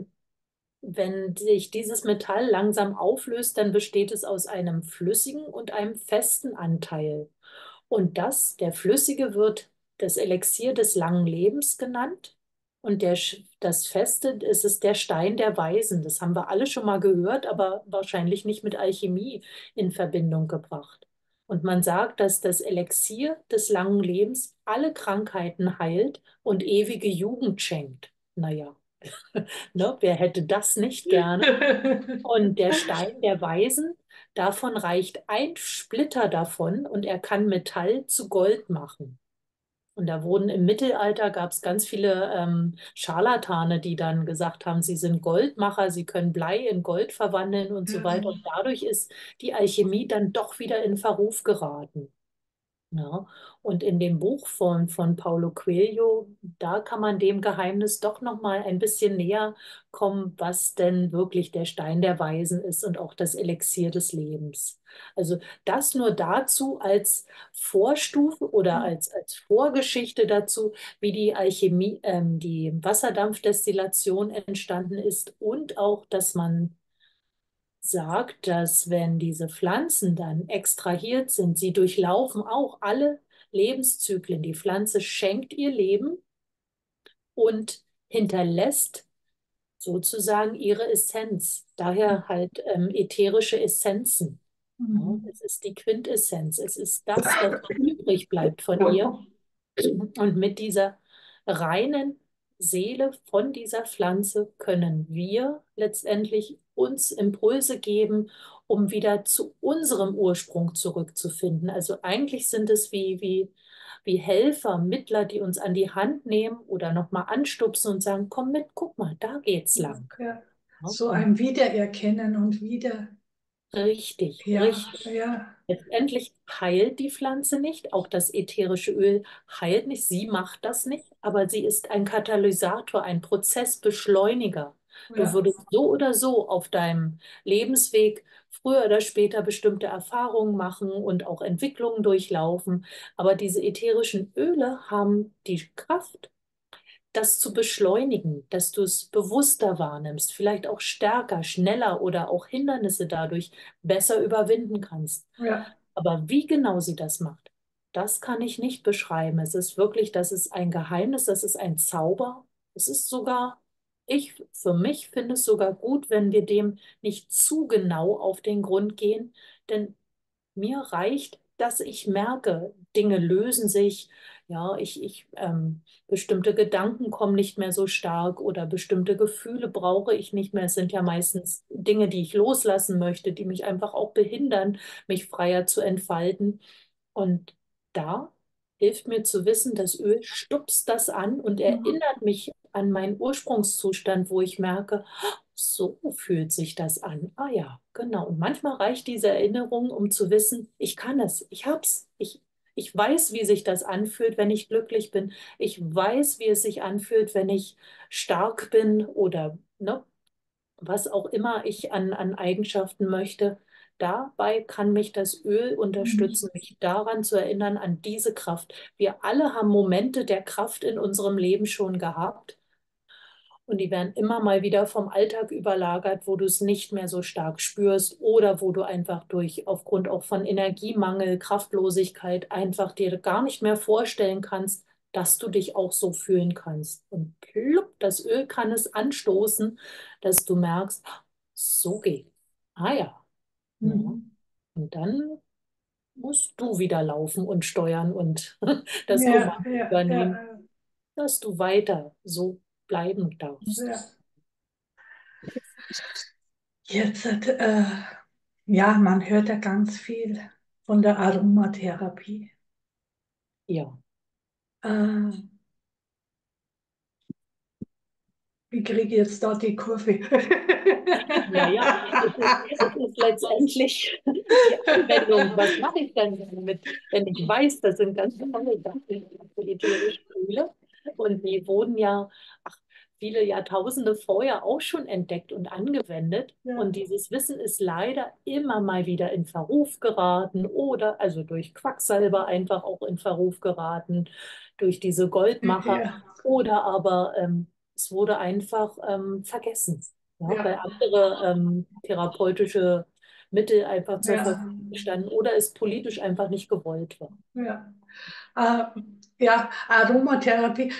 wenn sich dieses Metall langsam auflöst, dann besteht es aus einem flüssigen und einem festen Anteil. Und der Flüssige wird das Elixier des langen Lebens genannt. Und das Feste ist es der Stein der Weisen. Das haben wir alle schon mal gehört, aber wahrscheinlich nicht mit Alchemie in Verbindung gebracht. Und man sagt, dass das Elixier des langen Lebens alle Krankheiten heilt und ewige Jugend schenkt. Naja, ne, wer hätte das nicht gerne? Und der Stein der Weisen, davon reicht ein Splitter davon und er kann Metall zu Gold machen. Und da wurden im Mittelalter gab es ganz viele Scharlatane, die dann gesagt haben, sie sind Goldmacher, sie können Blei in Gold verwandeln und so weiter. Und dadurch ist die Alchemie dann doch wieder in Verruf geraten. Ja, und in dem Buch von Paulo Coelho, da kann man dem Geheimnis doch noch mal ein bisschen näher kommen, was denn wirklich der Stein der Weisen ist und auch das Elixier des Lebens. Also das nur dazu als Vorstufe oder als Vorgeschichte dazu, wie die Alchemie, die Wasserdampfdestillation entstanden ist und auch, dass man sagt, dass wenn diese Pflanzen dann extrahiert sind, sie durchlaufen auch alle Lebenszyklen. Die Pflanze schenkt ihr Leben und hinterlässt sozusagen ihre Essenz. Daher halt ätherische Essenzen. Ja, Mhm. es ist die Quintessenz. Es ist das, was übrig bleibt von ihr. Und mit dieser reinen Seele von dieser Pflanze können wir letztendlich uns Impulse geben, um wieder zu unserem Ursprung zurückzufinden. Also eigentlich sind es wie Helfer, Mittler, die uns an die Hand nehmen oder nochmal anstupsen und sagen, komm mit, guck mal, da geht's lang. Ja. Ja, So und ein Wiedererkennen und wieder, richtig, ja, richtig. ja, Letztendlich heilt die Pflanze nicht, auch das ätherische Öl heilt nicht, sie macht das nicht, aber sie ist ein Katalysator, ein Prozessbeschleuniger. Du ja. würdest so oder so auf deinem Lebensweg früher oder später bestimmte Erfahrungen machen und auch Entwicklungen durchlaufen, aber diese ätherischen Öle haben die Kraft, das zu beschleunigen, dass du es bewusster wahrnimmst, vielleicht auch stärker, schneller oder auch Hindernisse dadurch besser überwinden kannst. Ja. Aber wie genau sie das macht, das kann ich nicht beschreiben. Es ist wirklich, das ist ein Geheimnis, das ist ein Zauber. Es ist sogar, für mich finde es sogar gut, wenn wir dem nicht zu genau auf den Grund gehen, denn mir reicht, dass ich merke, Dinge lösen sich, ja, bestimmte Gedanken kommen nicht mehr so stark oder bestimmte Gefühle brauche ich nicht mehr. Es sind ja meistens Dinge, die ich loslassen möchte, die mich einfach auch behindern, mich freier zu entfalten. Und da hilft mir zu wissen, das Öl stupst das an und Mhm. erinnert mich an meinen Ursprungszustand, wo ich merke, so fühlt sich das an. Ah ja, genau. Und manchmal reicht diese Erinnerung, um zu wissen, ich kann es, ich hab's, ich weiß, wie sich das anfühlt, wenn ich glücklich bin. Ich weiß, wie es sich anfühlt, wenn ich stark bin oder ne, was auch immer ich an Eigenschaften möchte. Dabei kann mich das Öl Mhm. unterstützen, mich daran zu erinnern, an diese Kraft. Wir alle haben Momente der Kraft in unserem Leben schon gehabt. Und die werden immer mal wieder vom Alltag überlagert, wo du es nicht mehr so stark spürst oder wo du einfach aufgrund auch von Energiemangel, Kraftlosigkeit einfach dir gar nicht mehr vorstellen kannst, dass du dich auch so fühlen kannst. Und plupp, das Öl kann es anstoßen, dass du merkst, so geht. Ah ja. Ja. Mhm. Und dann musst du wieder laufen und steuern und das Ja, Kommando ja, übernehmen, ja, dass du weiter so bleiben darfst. ja. Jetzt, ja, man hört ja ganz viel von der Aromatherapie. Ja. Äh, Wie kriege ich jetzt da die Kurve? Naja, es ist letztendlich die Anwendung. Was mache ich denn damit, wenn ich weiß, das sind ganz tolle Sachen für ätherische Öle und die wurden ja ach, viele Jahrtausende vorher auch schon entdeckt und angewendet. Ja, Und dieses Wissen ist leider immer mal wieder in Verruf geraten oder also durch Quacksalber einfach auch in Verruf geraten, durch diese Goldmacher ja, oder aber es wurde einfach vergessen. Ja, weil ja, andere therapeutische Mittel einfach zur ja, Verfügung standen oder es politisch einfach nicht gewollt war. ja. Äh, ja, Aromatherapie.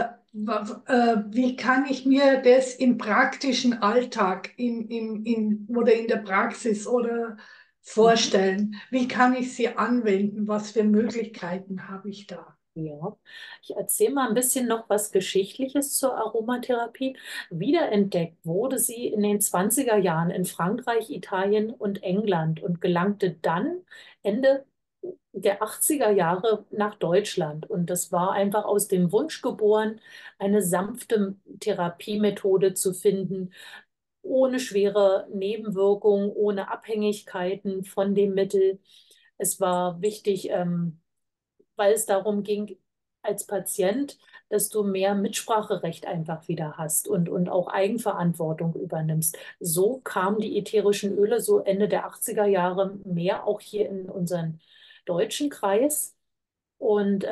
Wie kann ich mir das im praktischen Alltag oder in der Praxis oder Mhm. vorstellen? Wie kann ich sie anwenden? Was für Möglichkeiten habe ich da? Ja, ich erzähle mal ein bisschen noch was Geschichtliches zur Aromatherapie. Wiederentdeckt wurde sie in den 20er Jahren in Frankreich, Italien und England und gelangte dann Ende der 80er Jahre nach Deutschland. Und das war einfach aus dem Wunsch geboren, eine sanfte Therapiemethode zu finden, ohne schwere Nebenwirkungen, ohne Abhängigkeiten von dem Mittel. Es war wichtig, weil es darum ging, als Patient, dass du mehr Mitspracherecht einfach wieder hast und auch Eigenverantwortung übernimmst. So kamen die ätherischen Öle so Ende der 80er Jahre mehr auch hier in unseren deutschen Kreis. Und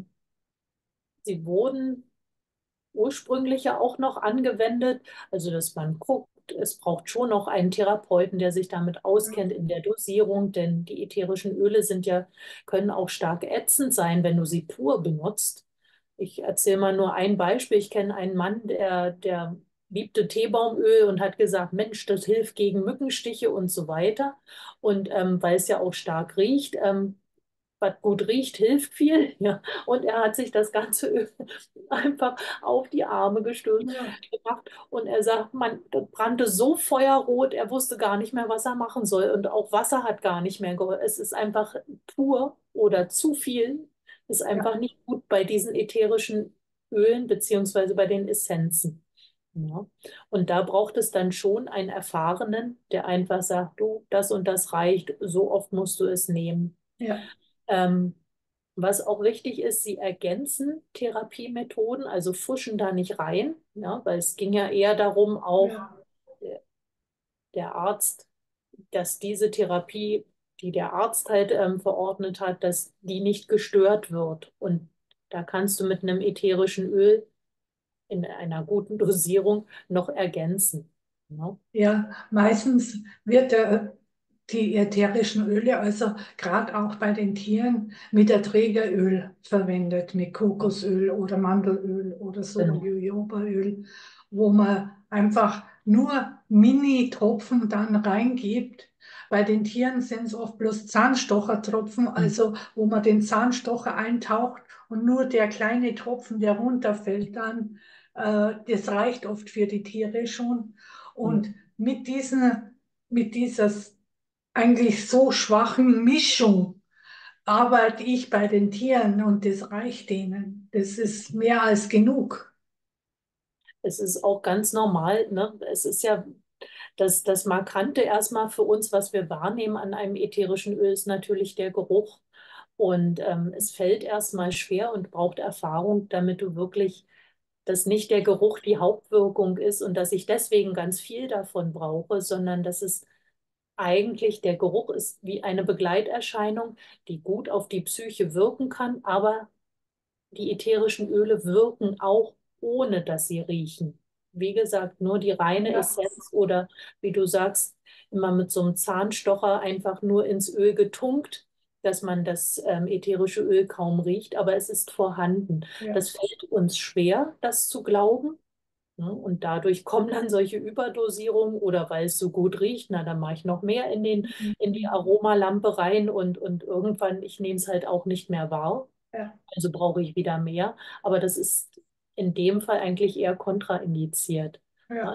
sie wurden ursprünglich ja auch noch angewendet. Also, dass man guckt, es braucht schon noch einen Therapeuten, der sich damit auskennt in der Dosierung, denn die ätherischen Öle sind ja, können auch stark ätzend sein, wenn du sie pur benutzt. Ich erzähle mal nur ein Beispiel. Ich kenne einen Mann, der liebte Teebaumöl und hat gesagt, Mensch, das hilft gegen Mückenstiche und so weiter. Und weil es ja auch stark riecht, was gut riecht, hilft viel. Ja. Und er hat sich das ganze Öl einfach auf die Arme gestülpt Ja, gemacht. Und er sagt, man, das brannte so feuerrot, er wusste gar nicht mehr, was er machen soll. Und auch Wasser hat gar nicht mehr geholfen. Es ist einfach pur oder zu viel, ist einfach ja, nicht gut bei diesen ätherischen Ölen beziehungsweise bei den Essenzen. Ja. Und da braucht es dann schon einen Erfahrenen, der einfach sagt, du, das und das reicht, so oft musst du es nehmen. ja, Ähm, Was auch wichtig ist, sie ergänzen Therapiemethoden, also fuschen da nicht rein, ja, weil es ging ja eher darum, auch ja, der der Arzt, dass diese Therapie, die der Arzt halt verordnet hat, dass die nicht gestört wird. Und da kannst du mit einem ätherischen Öl in einer guten Dosierung noch ergänzen. Ja. ja. Meistens wird die ätherischen Öle, also gerade auch bei den Tieren, mit Erträgeröl verwendet, mit Ja, Kokosöl oder Mandelöl oder so genau. Jojobaöl, wo man einfach nur Mini-Tropfen dann reingibt. Bei den Tieren sind es oft bloß Zahnstochertropfen, Hm. also wo man den Zahnstocher eintaucht und nur der kleine Tropfen, der runterfällt, dann, das reicht oft für die Tiere schon. Ja. Und mit dieser eigentlich so schwachen Mischung arbeite ich bei den Tieren und das reicht denen. Das ist mehr als genug. Es ist auch ganz normal, ne? Es ist ja das Markante erstmal für uns, was wir wahrnehmen an einem ätherischen Öl, ist natürlich der Geruch. Und es fällt erstmal schwer und braucht Erfahrung, damit du wirklich, dass nicht der Geruch die Hauptwirkung ist und dass ich deswegen ganz viel davon brauche, sondern dass es eigentlich der Geruch ist wie eine Begleiterscheinung, die gut auf die Psyche wirken kann, aber die ätherischen Öle wirken auch, ohne dass sie riechen. Wie gesagt, nur die reine Ja, Essenz oder wie du sagst, immer mit so einem Zahnstocher einfach nur ins Öl getunkt, dass man das ätherische Öl kaum riecht, aber es ist vorhanden. ja, Das fällt uns schwer, das zu glauben. Ne? Und dadurch kommen dann solche Überdosierungen oder weil es so gut riecht, na, dann mache ich noch mehr in die Aromalampe rein und irgendwann, ich nehme es halt auch nicht mehr wahr. ja, Also brauche ich wieder mehr. Aber das ist in dem Fall eigentlich eher kontraindiziert. ja, Also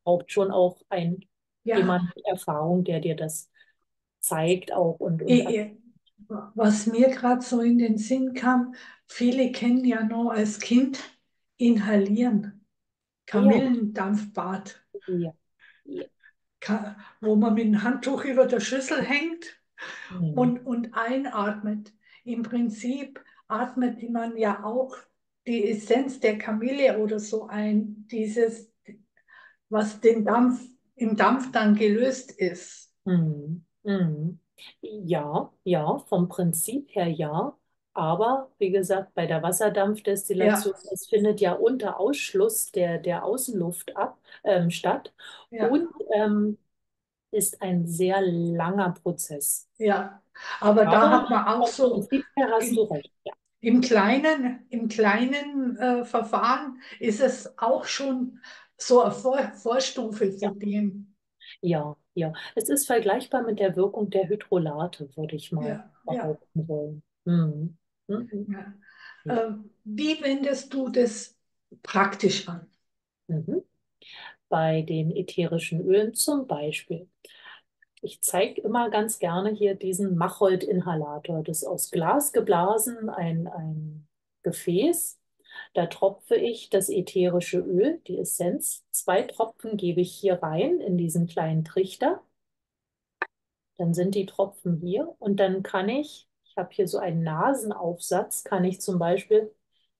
braucht schon auch Ja, jemand mit Erfahrung, der dir das zeigt auch und ich, ich- was mir gerade so in den Sinn kam, viele kennen ja noch als Kind inhalieren, ja, Kamillendampfbad, ja, ja. wo man mit dem Handtuch über der Schüssel hängt Mhm. und einatmet. Im Prinzip atmet man ja auch die Essenz der Kamille oder so ein, dieses, was im Dampf dann gelöst ist. Mhm. Mhm. Ja, ja, vom Prinzip her ja. Aber wie gesagt, bei der Ja, Wasserdampfdestillation, es findet ja unter Ausschluss der Außenluft statt ja, und ist ein sehr langer Prozess. ja. Aber da Aber hat man auch vom so Prinzip her hast du im, recht. Ja, im kleinen Verfahren ist es auch schon so eine Vorstufe ja, zu dem. ja, ja. Es ist vergleichbar mit der Wirkung der Hydrolate, würde ich mal Ja, ja, behaupten wollen. Mhm. Mhm. ja. Ja. Wie wendest du das praktisch an? Mhm. Bei den ätherischen Ölen zum Beispiel. Ich zeige immer ganz gerne hier diesen Machold-Inhalator. Das ist aus Glas geblasen, ein Gefäß. Da tropfe ich das ätherische Öl, die Essenz. 2 Tropfen gebe ich hier rein in diesen kleinen Trichter. Dann sind die Tropfen hier und dann kann ich habe hier so einen Nasenaufsatz, kann ich zum Beispiel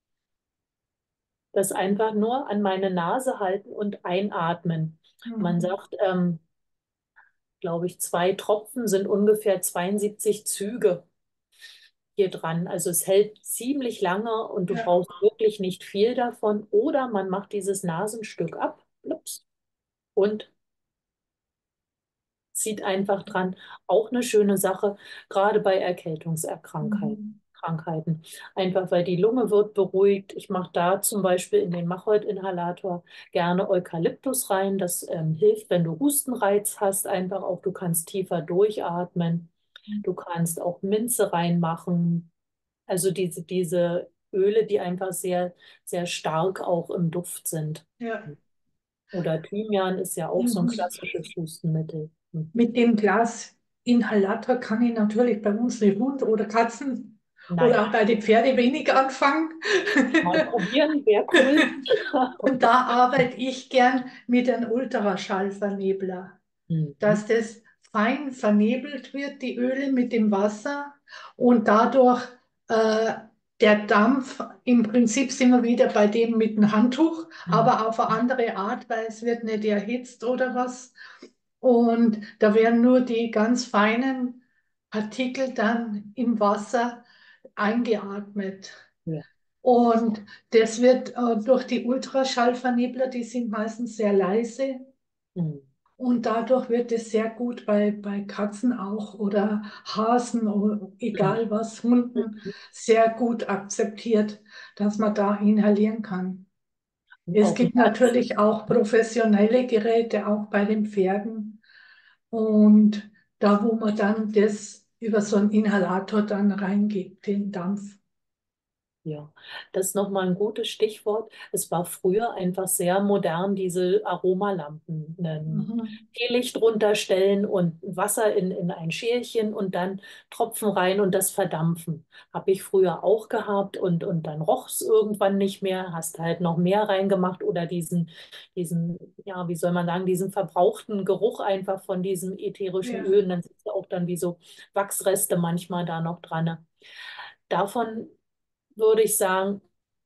das einfach nur an meine Nase halten und einatmen. Man Mhm. sagt, glaube ich, 2 Tropfen sind ungefähr 72 Züge hier dran. Also es hält ziemlich lange und du Ja. brauchst wirklich nicht viel davon. Oder man macht dieses Nasenstück ab, plups, und zieht einfach dran. Auch eine schöne Sache, gerade bei Erkältungserkrankheiten. Mhm. Krankheiten. Einfach weil die Lunge wird beruhigt. Ich mache da zum Beispiel in den Machold-Inhalator gerne Eukalyptus rein. Das hilft, wenn du Hustenreiz hast, einfach auch. Du kannst tiefer durchatmen. Du kannst auch Minze reinmachen. Also diese Öle, die einfach sehr, sehr stark auch im Duft sind. Ja. Oder Thymian ist ja auch so ein Mhm. klassisches Hustenmittel. Mhm. Mit dem Glasinhalator kann ich natürlich bei unseren Hund oder Katzen oder Nein, auch bei den Pferden wenig anfangen. mal probieren, wäre cool. Und da arbeite ich gern mit einem Ultraschallvernebler, Mhm. dass das fein vernebelt wird, die Öle mit dem Wasser und dadurch äh, der Dampf, im Prinzip sind wir wieder bei dem mit dem Handtuch, Mhm. aber auf eine andere Art, weil es wird nicht erhitzt oder was. Und da werden nur die ganz feinen Partikel dann im Wasser eingeatmet. Ja. Und das wird durch die Ultraschallvernebler, die sind meistens sehr leise. Mhm. Und dadurch wird es sehr gut bei Katzen auch oder Hasen oder Mhm. egal was, Hunden sehr gut akzeptiert, dass man da inhalieren kann. Und Es auch ein gibt ganz, natürlich auch professionelle Geräte, auch bei den Pferden. Und da, wo man dann das über so einen Inhalator dann reingibt, den Dampf. ja, das ist nochmal ein gutes Stichwort. Es war früher einfach sehr modern, diese Aromalampen. Ein Mhm. Teelicht runterstellen und Wasser in ein Schälchen und dann Tropfen rein und das verdampfen. Habe ich früher auch gehabt und dann roch es irgendwann nicht mehr. Hast halt noch mehr reingemacht oder ja, wie soll man sagen, diesen verbrauchten Geruch einfach von diesem ätherischen Ja, Öl. Und dann sind ja auch dann wie so Wachsreste manchmal da noch dran. Davon würde ich sagen,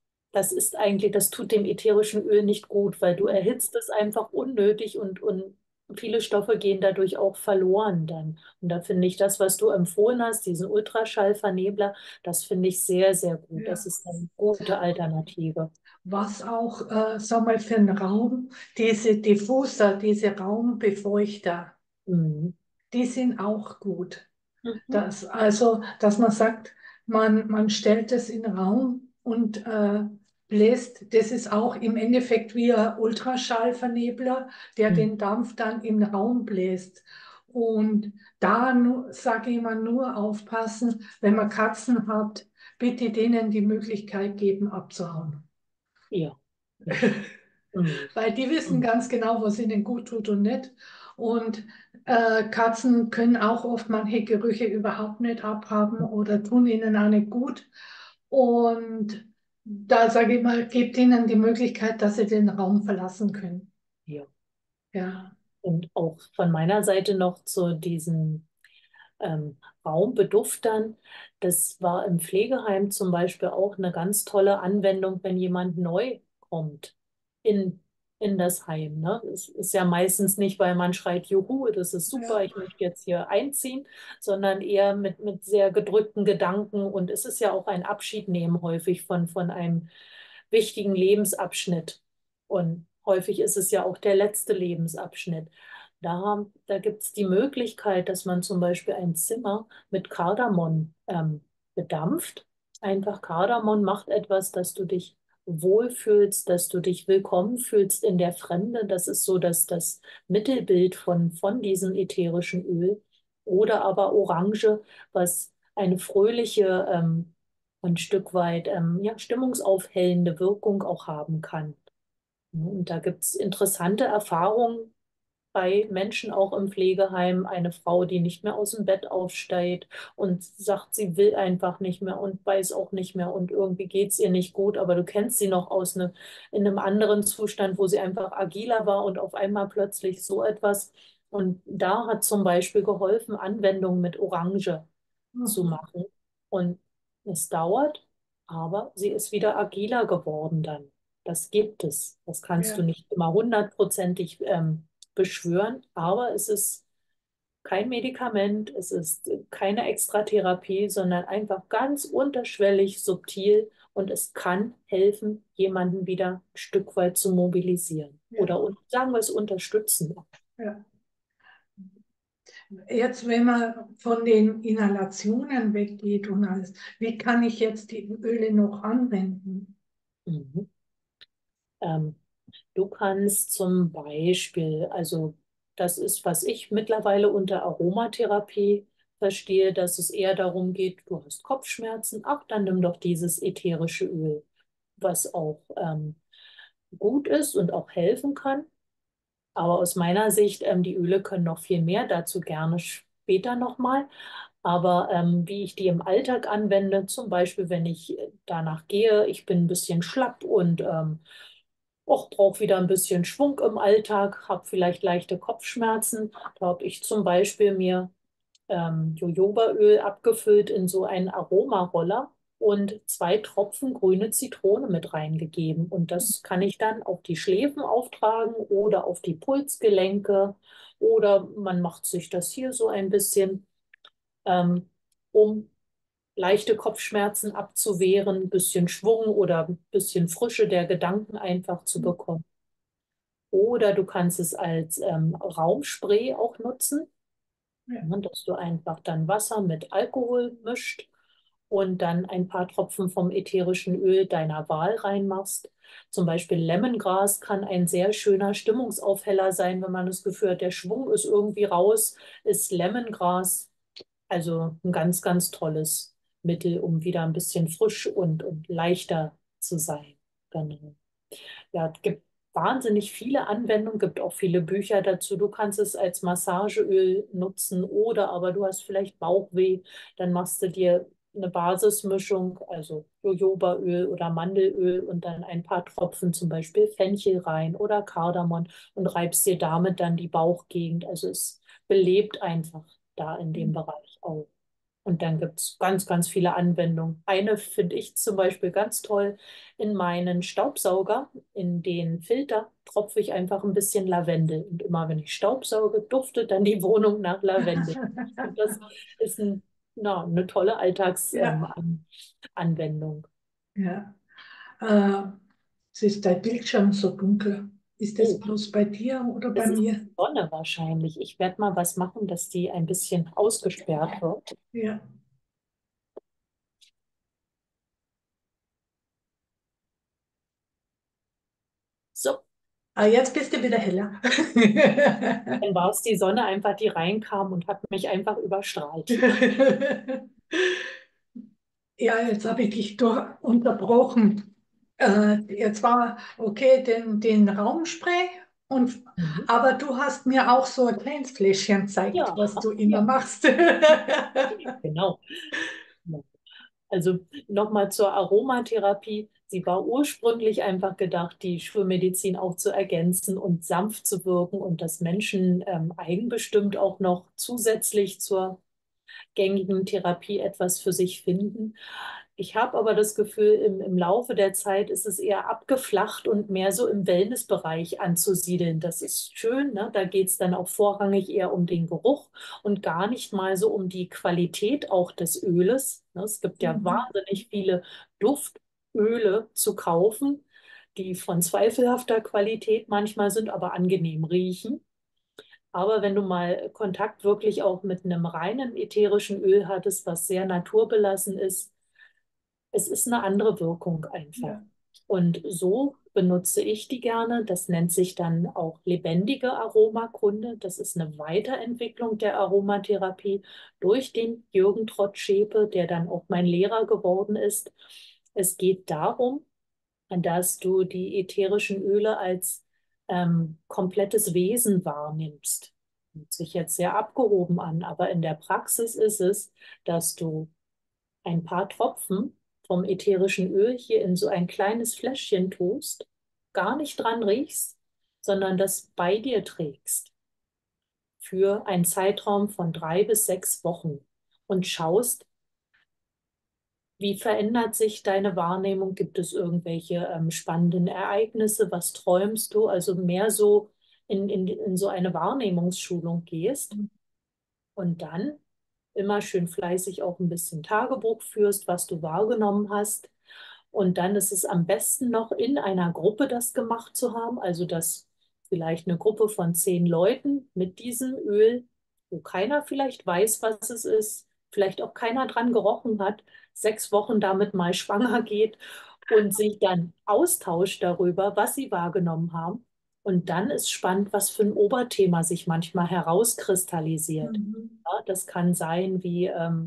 das tut dem ätherischen Öl nicht gut, weil du erhitzt es einfach unnötig und viele Stoffe gehen dadurch auch verloren dann. Und da finde ich das, was du empfohlen hast, diesen Ultraschallvernebler, das finde ich sehr, sehr gut. Das ja. ist eine gute Alternative. Was auch, sag mal, für einen Raum, diese Diffuser, diese Raumbefeuchter, Mhm. die sind auch gut. Mhm. Das, also, dass man sagt, man stellt es in den Raum und bläst, das ist auch im Endeffekt wie ein Ultraschallvernebler, der Mhm. den Dampf dann im Raum bläst. Und da sage ich immer nur aufpassen, wenn man Katzen hat, bitte denen die Möglichkeit geben, abzuhauen. Ja, ja. Mhm. Weil die wissen Mhm. ganz genau, was ihnen gut tut und nicht. Und Katzen können auch oft manche Gerüche überhaupt nicht abhaben oder tun ihnen auch nicht gut. Und da sage ich mal, gebt ihnen die Möglichkeit, dass sie den Raum verlassen können. Ja. Ja, Und auch von meiner Seite noch zu diesen ähm, Raumbeduftern. Das war im Pflegeheim zum Beispiel auch eine ganz tolle Anwendung, wenn jemand neu kommt in, in das Heim. Ne? Es ist ja meistens nicht, weil man schreit, Juhu, das ist super, ja, ich möchte jetzt hier einziehen, sondern eher mit sehr gedrückten Gedanken. Und es ist ja auch ein Abschied nehmen häufig von einem wichtigen Lebensabschnitt. Und häufig ist es ja auch der letzte Lebensabschnitt. Da gibt es die Möglichkeit, dass man zum Beispiel ein Zimmer mit Kardamom bedampft. Einfach Kardamom macht etwas, dass du dich wohlfühlst, dass du dich willkommen fühlst in der Fremde. Das ist so das Mittelbild von diesem ätherischen Öl. Oder aber Orange, was eine fröhliche, ein Stück weit ja, stimmungsaufhellende Wirkung auch haben kann. Und da gibt es interessante Erfahrungen bei Menschen auch im Pflegeheim, eine Frau, die nicht mehr aus dem Bett aufsteht und sagt, sie will einfach nicht mehr und weiß auch nicht mehr und irgendwie geht es ihr nicht gut, aber du kennst sie noch in einem anderen Zustand, wo sie einfach agiler war und auf einmal plötzlich so etwas. Und da hat zum Beispiel geholfen, Anwendungen mit Orange zu mhm. machen. Und es dauert, aber sie ist wieder agiler geworden dann. Das gibt es. Das kannst du Ja, nicht immer hundertprozentig beschwören, aber es ist kein Medikament, es ist keine Extratherapie, sondern einfach ganz unterschwellig, subtil und es kann helfen, jemanden wieder ein Stück weit zu mobilisieren ja, oder sagen wir es unterstützen. ja. Jetzt, wenn man von den Inhalationen weggeht und alles, wie kann ich jetzt die Öle noch anwenden? Mhm. Ähm, Du kannst zum Beispiel, also das ist, was ich mittlerweile unter Aromatherapie verstehe, dass es eher darum geht, du hast Kopfschmerzen, ach, dann nimm doch dieses ätherische Öl, was auch gut ist und auch helfen kann. Aber aus meiner Sicht, die Öle können noch viel mehr, dazu gerne später nochmal. Aber wie ich die im Alltag anwende, zum Beispiel, wenn ich danach gehe, ich bin ein bisschen schlapp und och, brauche wieder ein bisschen Schwung im Alltag, habe vielleicht leichte Kopfschmerzen. Da habe ich zum Beispiel mir Jojobaöl abgefüllt in so einen Aromaroller und 2 Tropfen grüne Zitrone mit reingegeben. Und das kann ich dann auf die Schläfen auftragen oder auf die Pulsgelenke oder man macht sich das hier so ein bisschen, ähm, um leichte Kopfschmerzen abzuwehren, ein bisschen Schwung oder ein bisschen Frische der Gedanken einfach zu bekommen. Oder du kannst es als Raumspray auch nutzen, Ja, ne, dass du einfach dann Wasser mit Alkohol mischt und dann ein paar Tropfen vom ätherischen Öl deiner Wahl reinmachst. Zum Beispiel Lemongras kann ein sehr schöner Stimmungsaufheller sein, wenn man das Gefühl hat, der Schwung ist irgendwie raus, ist Lemongras also ein ganz, ganz tolles Mittel, um wieder ein bisschen frisch und leichter zu sein. Genau. Ja, es gibt wahnsinnig viele Anwendungen, gibt auch viele Bücher dazu. Du kannst es als Massageöl nutzen oder aber du hast vielleicht Bauchweh, dann machst du dir eine Basismischung, also Jojobaöl oder Mandelöl und dann ein paar Tropfen zum Beispiel Fenchel rein oder Kardamom und reibst dir damit dann die Bauchgegend. Also es belebt einfach da in dem Bereich auch. Und dann gibt es ganz, ganz viele Anwendungen. Eine finde ich zum Beispiel ganz toll. In meinen Staubsauger, in den Filter, tropfe ich einfach ein bisschen Lavendel. Und immer wenn ich staubsauge, duftet dann die Wohnung nach Lavendel. Und das ist eine tolle ja, Anwendung. ja. Äh, Es ist dein Bildschirm so dunkel. Ist das Oh, bloß bei dir oder bei es ist mir? die Sonne wahrscheinlich. Ich werde mal was machen, dass die ein bisschen ausgesperrt wird. Ja. So, Ah, jetzt bist du wieder heller. dann war es die Sonne einfach, die reinkam und hat mich einfach überstrahlt. Ja, jetzt habe ich dich doch unterbrochen. Jetzt war okay, den Raumspray und Mhm. aber du hast mir auch so ein kleines Fläschchen gezeigt, Ja, was du immer ja, machst. genau. Also nochmal zur Aromatherapie. Sie war ursprünglich einfach gedacht, die Schulmedizin auch zu ergänzen und sanft zu wirken und dass Menschen eigenbestimmt auch noch zusätzlich zur gängigen Therapie etwas für sich finden. Ich habe aber das Gefühl, im Laufe der Zeit ist es eher abgeflacht und mehr so im Wellnessbereich anzusiedeln. Das ist schön, ne? Da geht es dann auch vorrangig eher um den Geruch und gar nicht mal so um die Qualität auch des Öles. Ne? Es gibt ja Mhm. wahnsinnig viele Duftöle zu kaufen, die von zweifelhafter Qualität manchmal sind, aber angenehm riechen. Aber wenn du mal Kontakt wirklich auch mit einem reinen ätherischen Öl hattest, was sehr naturbelassen ist, es ist eine andere Wirkung einfach. Ja. Und so benutze ich die gerne. Das nennt sich dann auch lebendige Aromakunde. Das ist eine Weiterentwicklung der Aromatherapie durch den Jürgen Trotz-Schepe, der dann auch mein Lehrer geworden ist. Es geht darum, dass du die ätherischen Öle als komplettes Wesen wahrnimmst. Hört sich jetzt sehr abgehoben an, aber in der Praxis ist es, dass du ein paar Tropfen vom ätherischen Öl hier in so ein kleines Fläschchen tust, gar nicht dran riechst, sondern das bei dir trägst für einen Zeitraum von 3 bis 6 Wochen und schaust, wie verändert sich deine Wahrnehmung? Gibt es irgendwelche spannenden Ereignisse? Was träumst du? Also mehr so in so eine Wahrnehmungsschulung gehst und dann immer schön fleißig auch ein bisschen Tagebuch führst, was du wahrgenommen hast. Und dann ist es am besten noch in einer Gruppe das gemacht zu haben, also dass vielleicht eine Gruppe von 10 Leuten mit diesem Öl, wo keiner vielleicht weiß, was es ist, vielleicht auch keiner dran gerochen hat, 6 Wochen damit mal schwanger geht und sich dann austauscht darüber, was sie wahrgenommen haben. Und dann ist spannend, was für ein Oberthema sich manchmal herauskristallisiert. Mhm. Ja, das kann sein wie,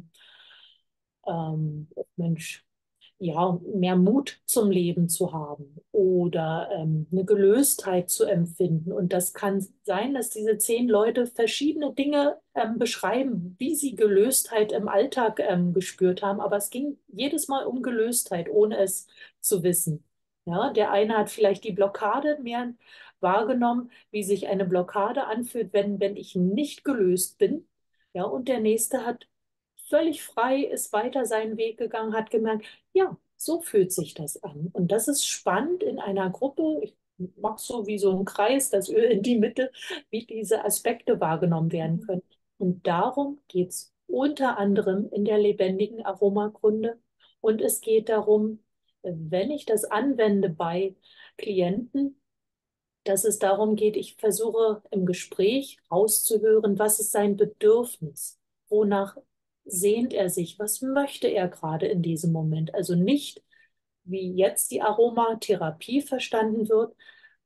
Mensch, ja, mehr Mut zum Leben zu haben oder eine Gelöstheit zu empfinden. Und das kann sein, dass diese 10 Leute verschiedene Dinge beschreiben, wie sie Gelöstheit im Alltag gespürt haben. Aber es ging jedes Mal um Gelöstheit, ohne es zu wissen. Ja, der eine hat vielleicht die Blockade mehr wahrgenommen, wie sich eine Blockade anfühlt, wenn ich nicht gelöst bin. Ja, und der nächste hat völlig frei, ist weiter seinen Weg gegangen, hat gemerkt, ja, so fühlt sich das an. Und das ist spannend in einer Gruppe. Ich mache so wie so ein Kreis, das Öl in die Mitte, wie diese Aspekte wahrgenommen werden können. Und darum geht es unter anderem in der lebendigen Aromakunde. Und es geht darum, wenn ich das anwende bei Klienten, dass es darum geht, ich versuche im Gespräch rauszuhören, was ist sein Bedürfnis, wonach sehnt er sich, was möchte er gerade in diesem Moment. Also nicht, wie jetzt die Aromatherapie verstanden wird,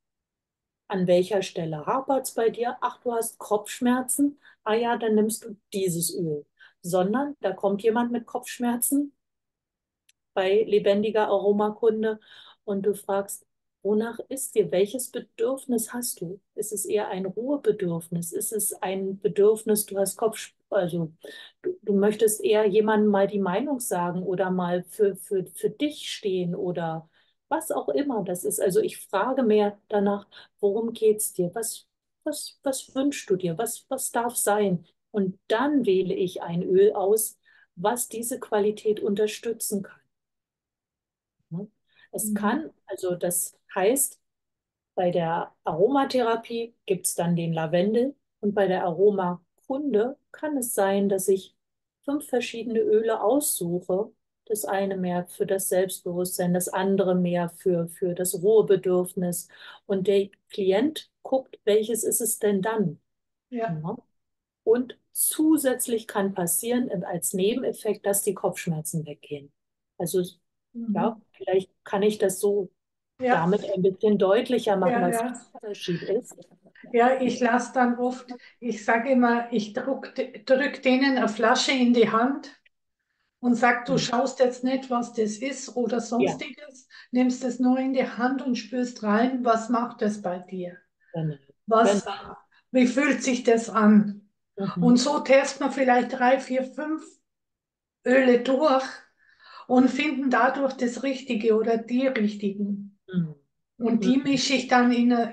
an welcher Stelle hapert es bei dir? Ach, du hast Kopfschmerzen. Ah ja, dann nimmst du dieses Öl. Sondern da kommt jemand mit Kopfschmerzen bei lebendiger Aromakunde und du fragst, wonach ist dir? Welches Bedürfnis hast du? Ist es eher ein Ruhebedürfnis? Ist es ein Bedürfnis, du hast also du möchtest eher jemandem mal die Meinung sagen oder mal für dich stehen oder was auch immer das ist. Also ich frage mehr danach, worum geht's dir? Was wünschst du dir? Was darf sein? Und dann wähle ich ein Öl aus, was diese Qualität unterstützen kann. Ne? Es Mhm. kann, also das heißt, bei der Aromatherapie gibt es dann den Lavendel und bei der Aromakunde kann es sein, dass ich 5 verschiedene Öle aussuche. Das eine mehr für das Selbstbewusstsein, das andere mehr für das Ruhebedürfnis. Und der Klient guckt, welches ist es denn dann? Ja. Ja? Und zusätzlich kann passieren, als Nebeneffekt, dass die Kopfschmerzen weggehen. Also ja, Mhm. vielleicht kann ich das so Ja. damit ein bisschen deutlicher machen, Ja, was der ja. Unterschied ist. Ja, ich lasse dann oft, ich sage immer, ich drück denen eine Flasche in die Hand und sagt, du Mhm. schaust jetzt nicht, was das ist oder Ja, sonstiges, nimmst es nur in die Hand und spürst rein, was macht das bei dir? genau. Was, Genau. wie fühlt sich das an? Und Mhm. so testet man vielleicht drei, vier, fünf Öle durch und finden dadurch das Richtige oder die richtigen. Mhm. Und die Mhm. mische ich dann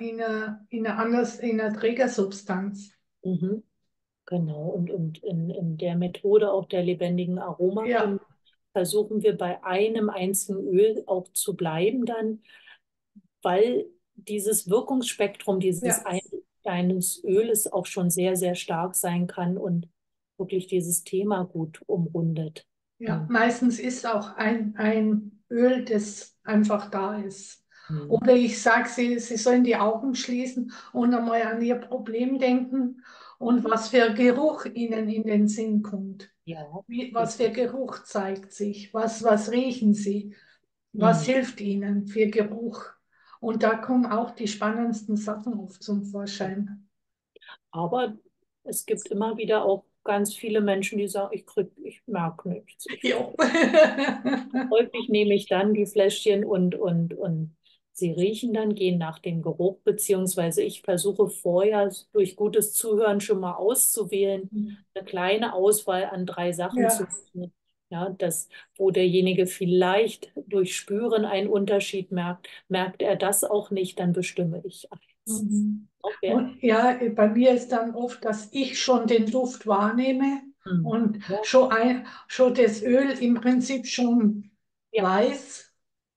in eine Trägersubstanz. Mhm. Genau. Und in der Methode auch der lebendigen Ja, Aromakunde versuchen wir bei einem einzigen Öl auch zu bleiben dann, weil dieses Wirkungsspektrum ja, eines Öles auch schon sehr, sehr stark sein kann und wirklich dieses Thema gut umrundet. ja. Mhm. Meistens ist auch ein Öl, das einfach da ist. Mhm. Oder ich sage, sie sollen die Augen schließen und einmal an ihr Problem denken und Mhm. was für Geruch ihnen in den Sinn kommt. Ja, Was für richtig. Geruch zeigt sich? Was riechen sie? Was Mhm. hilft ihnen für Geruch? Und da kommen auch die spannendsten Sachen oft zum Vorschein. Aber es gibt immer wieder auch ganz viele Menschen, die sagen, ich merke nichts. Jo. Häufig nehme ich dann die Fläschchen und sie riechen dann, gehen nach dem Geruch, beziehungsweise ich versuche vorher durch gutes Zuhören schon mal auszuwählen, eine kleine Auswahl an 3 Sachen zu Ja. machen. Ja, wo derjenige vielleicht durch Spüren einen Unterschied merkt, merkt er das auch nicht, dann bestimme ich eins. Mhm. Auch wer, Und ja, bei mir ist dann oft, dass ich schon den Duft wahrnehme hm, und ja, schon das Öl im Prinzip schon ja, weiß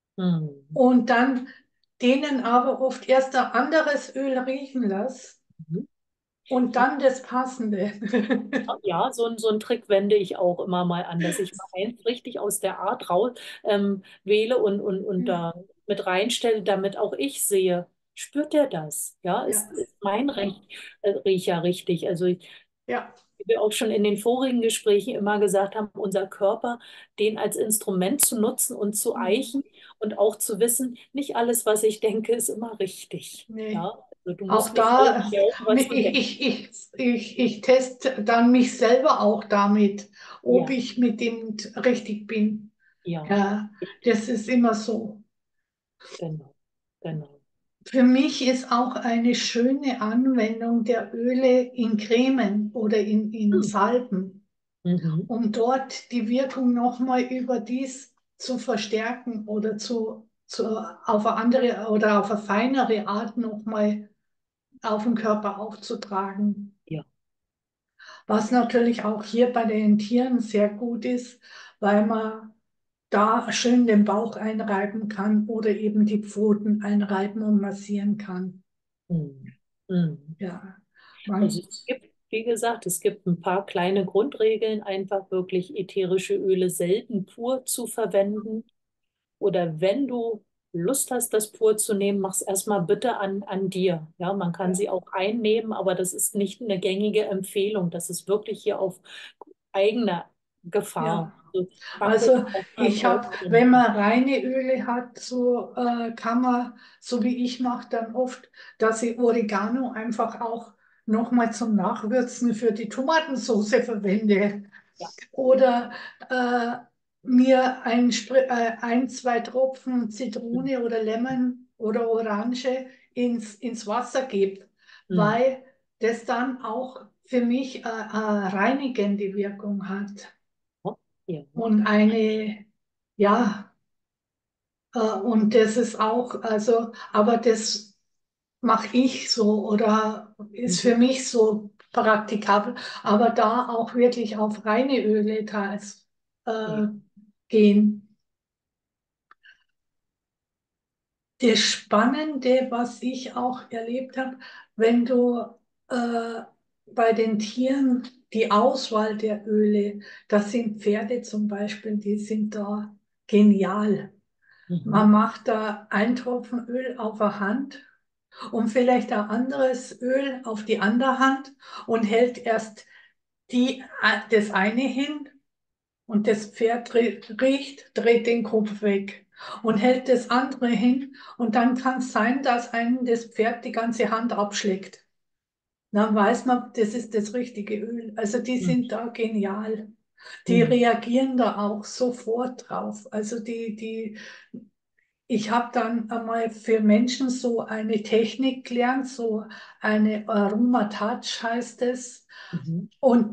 hm, und dann denen aber oft erst ein anderes Öl riechen lasse mhm. und dann das Passende. Ja, so ein Trick wende ich auch immer mal an, dass ich mal eins richtig aus der Art raus wähle und da mit reinstelle, damit auch ich sehe, spürt er das? Ja, Ja, ist mein Riecher richtig? Also ja, wie wir auch schon in den vorigen Gesprächen immer gesagt haben, unser Körper, den als Instrument zu nutzen und zu eichen und auch zu wissen, nicht alles, was ich denke, ist immer richtig. nee. Ja, also du Auch musst nicht alles da, glauben, was du denkst. ich teste dann mich selber auch damit, ob Ja, ich mit dem richtig bin. ja, Ja, richtig. das ist immer so. Genau, genau. Für mich ist auch eine schöne Anwendung der Öle in Cremen oder in Hm. Salben, Mhm. um dort die Wirkung nochmal überdies zu verstärken oder auf eine andere oder auf eine feinere Art nochmal auf den Körper aufzutragen. Ja. Was natürlich auch hier bei den Tieren sehr gut ist, weil man da schön den Bauch einreiben kann oder eben die Pfoten einreiben und massieren kann. Mhm. Mhm. Ja, Also man, es gibt, wie gesagt, es gibt ein paar kleine Grundregeln, einfach wirklich ätherische Öle selten pur zu verwenden. Oder wenn du Lust hast, das pur zu nehmen, mach's erstmal bitte an dir. Ja, man kann ja, sie auch einnehmen, aber das ist nicht eine gängige Empfehlung. Das ist wirklich hier auf eigene ja. Gefahr. Also fang bitte Also auch beim ich habe, wenn Ausprobieren. man reine Öle hat, so kann man, so wie ich mache, dann oft, dass ich Oregano einfach auch nochmal zum Nachwürzen für die Tomatensauce verwende. Ja. Oder äh, mir ein, zwei Tropfen Mhm. Zitrone oder Lemon oder Orange ins Wasser gebe, Mhm. weil das dann auch für mich eine reinigende Wirkung hat. Ja. Und ja, und das ist auch, also, aber das mache ich so oder ist für Mhm. mich so praktikabel, aber da auch wirklich auf reine Öle teils Ja. äh, gehen. Das Spannende, was ich auch erlebt habe, wenn du äh, bei den Tieren die Auswahl der Öle, das sind Pferde zum Beispiel, die sind da genial. Man Mhm. macht da einen Tropfen Öl auf der Hand und vielleicht ein anderes Öl auf die andere Hand und hält erst das eine hin und das Pferd riecht, dreht den Kopf weg und hält das andere hin und dann kann es sein, dass einem das Pferd die ganze Hand abschlägt. Dann weiß man, das ist das richtige Öl. Also die Mhm. sind da genial. Die Mhm. reagieren da auch sofort drauf. Also ich habe dann einmal für Menschen so eine Technik gelernt, so eine Aroma-Touch heißt es. Mhm. Und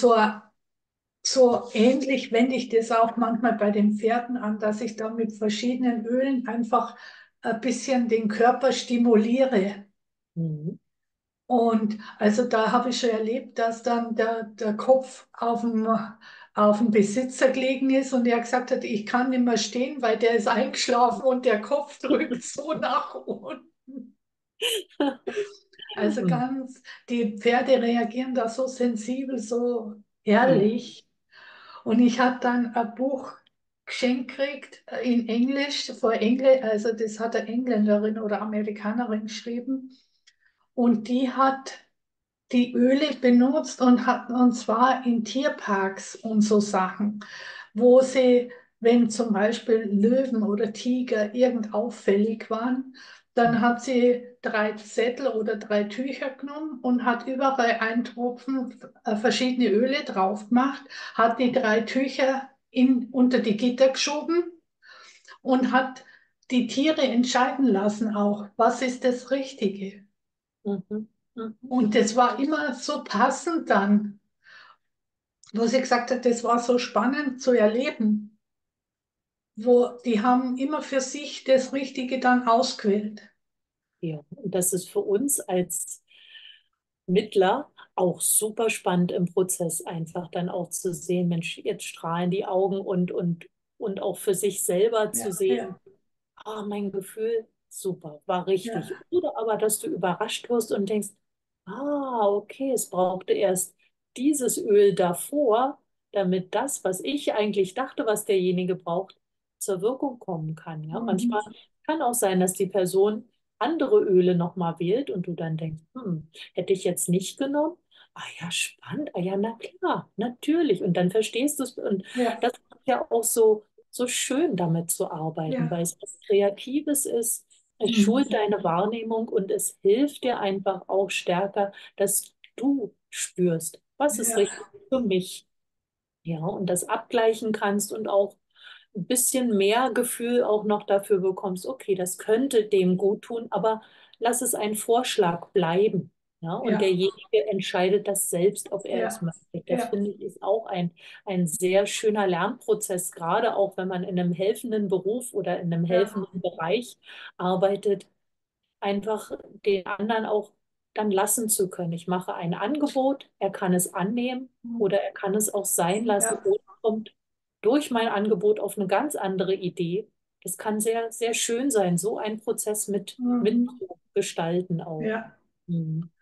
so ähnlich wende ich das auch manchmal bei den Pferden an, dass ich da mit verschiedenen Ölen einfach ein bisschen den Körper stimuliere. Mhm. Und also da habe ich schon erlebt, dass dann der Kopf auf dem Besitzer gelegen ist und er gesagt hat, ich kann nicht mehr stehen, weil der ist eingeschlafen und der Kopf drückt so nach unten. Also Mhm. die Pferde reagieren da so sensibel, so Ja. herrlich. Und ich habe dann ein Buch geschenkt gekriegt in Englisch, also das hat eine Engländerin oder Amerikanerin geschrieben. Und die hat die Öle benutzt und zwar in Tierparks und so Sachen, wo sie, wenn zum Beispiel Löwen oder Tiger irgend auffällig waren, dann hat sie 3 Zettel oder 3 Tücher genommen und hat überall einen Tropfen verschiedene Öle drauf gemacht, hat die 3 Tücher unter die Gitter geschoben und hat die Tiere entscheiden lassen auch, was ist das Richtige. Mhm. Mhm. Und das war immer so passend dann, wo sie gesagt hat, das war so spannend zu erleben, wo die haben immer für sich das Richtige dann ausgewählt. Ja. Und das ist für uns als Mittler auch super spannend im Prozess, einfach dann auch zu sehen, Mensch, jetzt strahlen die Augen und auch für sich selber zu Ja, sehen, ja, ah, mein Gefühl, super, war richtig. ja. Oder aber, dass du überrascht wirst und denkst, ah, okay, es brauchte erst dieses Öl davor, damit das, was ich eigentlich dachte, was derjenige braucht, zur Wirkung kommen kann. Ja, manchmal Mhm. kann auch sein, dass die Person andere Öle nochmal wählt und du dann denkst, hätte ich jetzt nicht genommen. Ah ja, spannend. Ah ja, na klar, natürlich. Und dann verstehst du es. Und Ja, das ist ja auch so schön, damit zu arbeiten, weil ja. es was Kreatives ist. Es schult Mhm. deine Wahrnehmung und es hilft dir einfach auch stärker, dass du spürst, was ist Ja, richtig für mich. Ja, und das abgleichen kannst und auch ein bisschen mehr Gefühl auch noch dafür bekommst, okay, das könnte dem gut tun, aber lass es ein Vorschlag bleiben. Ja, und ja, derjenige entscheidet das selbst, ob er es ja, möchte. Das ja, finde ich ist auch ein sehr schöner Lernprozess, gerade auch wenn man in einem helfenden Beruf oder in einem ja. helfenden Bereich arbeitet, einfach den anderen auch dann lassen zu können. Ich mache ein Angebot, er kann es annehmen oder er kann es auch sein lassen Ja. oder kommt durch mein Angebot auf eine ganz andere Idee. Das kann sehr, sehr schön sein, so einen Prozess mit Mhm. zu gestalten auch. Ja. Mhm.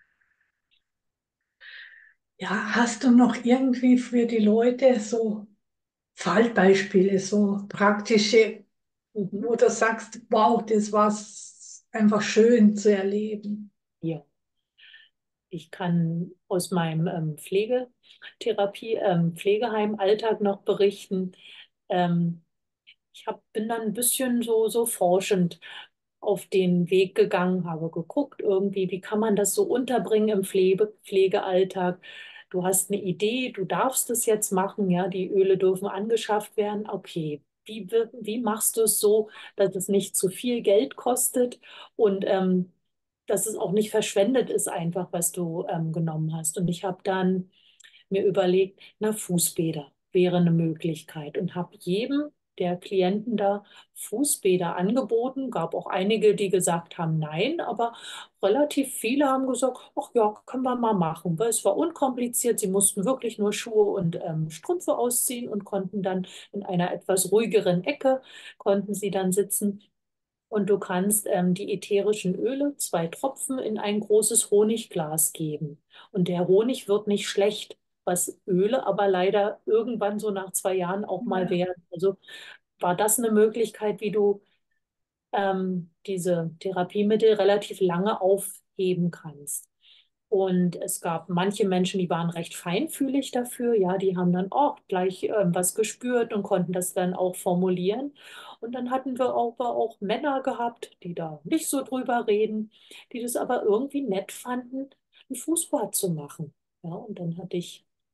Ja, hast du noch irgendwie für die Leute so Fallbeispiele, so praktische, Mhm. wo du sagst, wow, das war einfach schön zu erleben? Ja, ich kann aus meinem Pflegetherapie, Pflegeheim-Alltag noch berichten. Ähm, bin dann ein bisschen so forschend auf den Weg gegangen, habe geguckt, irgendwie, wie kann man das so unterbringen im Pflegealltag. Du hast eine Idee, du darfst es jetzt machen, ja, die Öle dürfen angeschafft werden. Okay, wie machst du es so, dass es nicht zu viel Geld kostet und dass es auch nicht verschwendet ist, einfach, was du genommen hast. Und ich habe dann mir überlegt, na, Fußbäder wäre eine Möglichkeit und habe jedem der Klienten da Fußbäder angeboten. Gab auch einige, die gesagt haben, nein, aber relativ viele haben gesagt, ach ja, können wir mal machen. Weil es war unkompliziert. Sie mussten wirklich nur Schuhe und Strümpfe ausziehen und konnten dann in einer etwas ruhigeren Ecke, konnten sie dann sitzen. Und du kannst die ätherischen Öle, 2 Tropfen, in ein großes Honigglas geben. Und der Honig wird nicht schlecht, was Öle aber leider irgendwann so nach 2 Jahren auch mal Ja. werden. Also war das eine Möglichkeit, wie du diese Therapiemittel relativ lange aufheben kannst. Und es gab manche Menschen, die waren recht feinfühlig dafür. Ja, die haben dann auch gleich was gespürt und konnten das dann auch formulieren. Und dann hatten wir auch Männer gehabt, die da nicht so drüber reden, die das aber irgendwie nett fanden, ein Fußbad zu machen. Ja, und dann hatte ich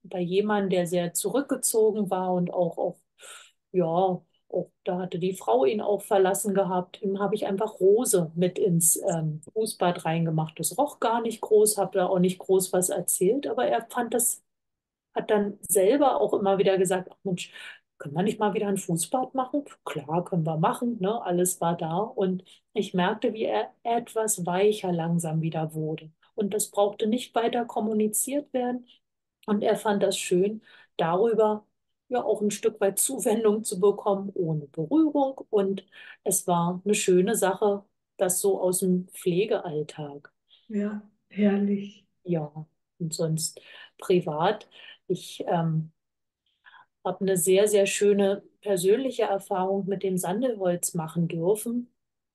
bei jemandem, der sehr zurückgezogen war und auch, ja, auch da hatte die Frau ihn auch verlassen gehabt. Ihm habe ich einfach Rose mit ins Fußbad reingemacht. Das roch gar nicht groß, habe da auch nicht groß was erzählt, aber er fand das, hat dann selber auch immer wieder gesagt, ach Mensch, können wir nicht mal wieder ein Fußbad machen? Klar, können wir machen, ne? Alles war da und ich merkte, wie er etwas weicher langsam wieder wurde. Und das brauchte nicht weiter kommuniziert werden. Und er fand das schön, darüber ja auch ein Stück weit Zuwendung zu bekommen, ohne Berührung. Und es war eine schöne Sache, das so aus dem Pflegealltag. Ja, herrlich. Ja, und sonst privat. Ich habe eine sehr, sehr schöne persönliche Erfahrung mit dem Sandelholz machen dürfen.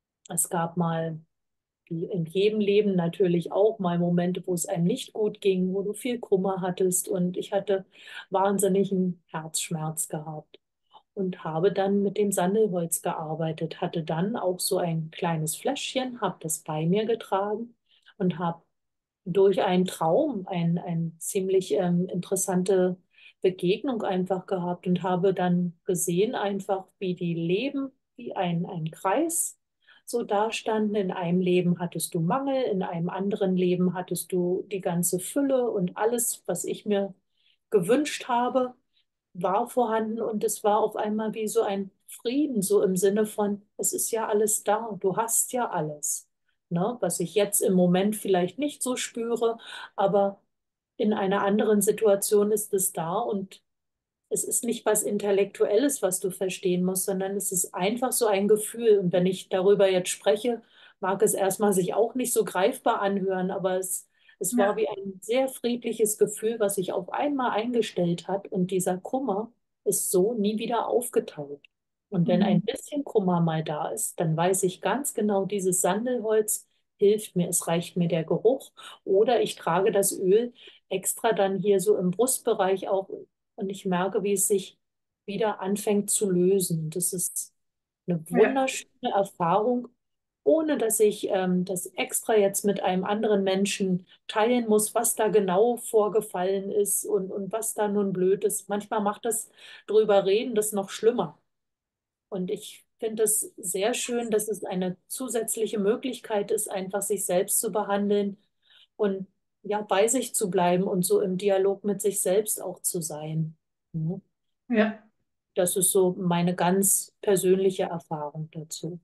Es gab mal, wie in jedem Leben natürlich auch, mal Momente, wo es einem nicht gut ging, wo du viel Kummer hattest. Und ich hatte wahnsinnigen Herzschmerz gehabt und habe dann mit dem Sandelholz gearbeitet, hatte dann auch so ein kleines Fläschchen, habe das bei mir getragen und habe durch einen Traum ein ziemlich interessante Begegnung einfach gehabt und habe dann gesehen einfach, wie die Leben wie ein Kreis so dastanden. In einem Leben hattest du Mangel, in einem anderen Leben hattest du die ganze Fülle und alles, was ich mir gewünscht habe, war vorhanden und es war auf einmal wie so ein Frieden, so im Sinne von, es ist ja alles da, du hast ja alles. Ne? Was ich jetzt im Moment vielleicht nicht so spüre, aber in einer anderen Situation ist es da und es ist nicht was Intellektuelles, was du verstehen musst, sondern es ist einfach so ein Gefühl. Und wenn ich darüber jetzt spreche, mag es erstmal sich auch nicht so greifbar anhören, aber es war Ja. wie ein sehr friedliches Gefühl, was sich auf einmal eingestellt hat. Und dieser Kummer ist so nie wieder aufgetaucht. Und wenn ein Mhm. bisschen Kummer mal da ist, dann weiß ich ganz genau, dieses Sandelholz hilft mir. Es reicht mir der Geruch. Oder ich trage das Öl extra dann hier so im Brustbereich auch und ich merke, wie es sich wieder anfängt zu lösen. Das ist eine Ja, wunderschöne Erfahrung, ohne dass ich das extra jetzt mit einem anderen Menschen teilen muss, was da genau vorgefallen ist und was da nun blöd ist. Manchmal macht das drüber reden das noch schlimmer. Und ich finde es sehr schön, dass es eine zusätzliche Möglichkeit ist, einfach sich selbst zu behandeln und ja, bei sich zu bleiben und so im Dialog mit sich selbst auch zu sein. Mhm. ja, Das ist so meine ganz persönliche Erfahrung dazu.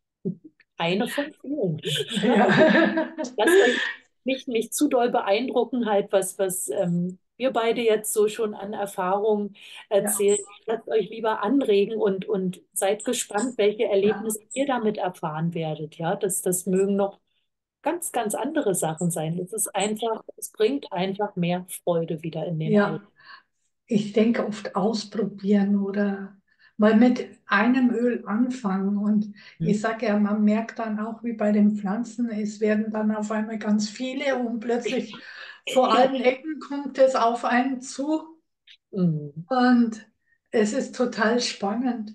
Eine von vielen. Also, ja. lasst euch nicht zu doll beeindrucken, halt, was wir beide jetzt so schon an Erfahrungen Ja, erzählen. Lasst euch lieber anregen und seid gespannt, welche ja, Erlebnisse ihr damit erfahren werdet. Ja, das mögen noch ganz, ganz andere Sachen sein. Es ist einfach, es bringt einfach mehr Freude wieder in den Alltag. ja. Ich denke oft ausprobieren oder mal mit einem Öl anfangen. Und ich sage ja, man merkt dann auch wie bei den Pflanzen, es werden dann auf einmal ganz viele und plötzlich vor allen Ecken kommt es auf einen zu. Mhm. Und es ist total spannend.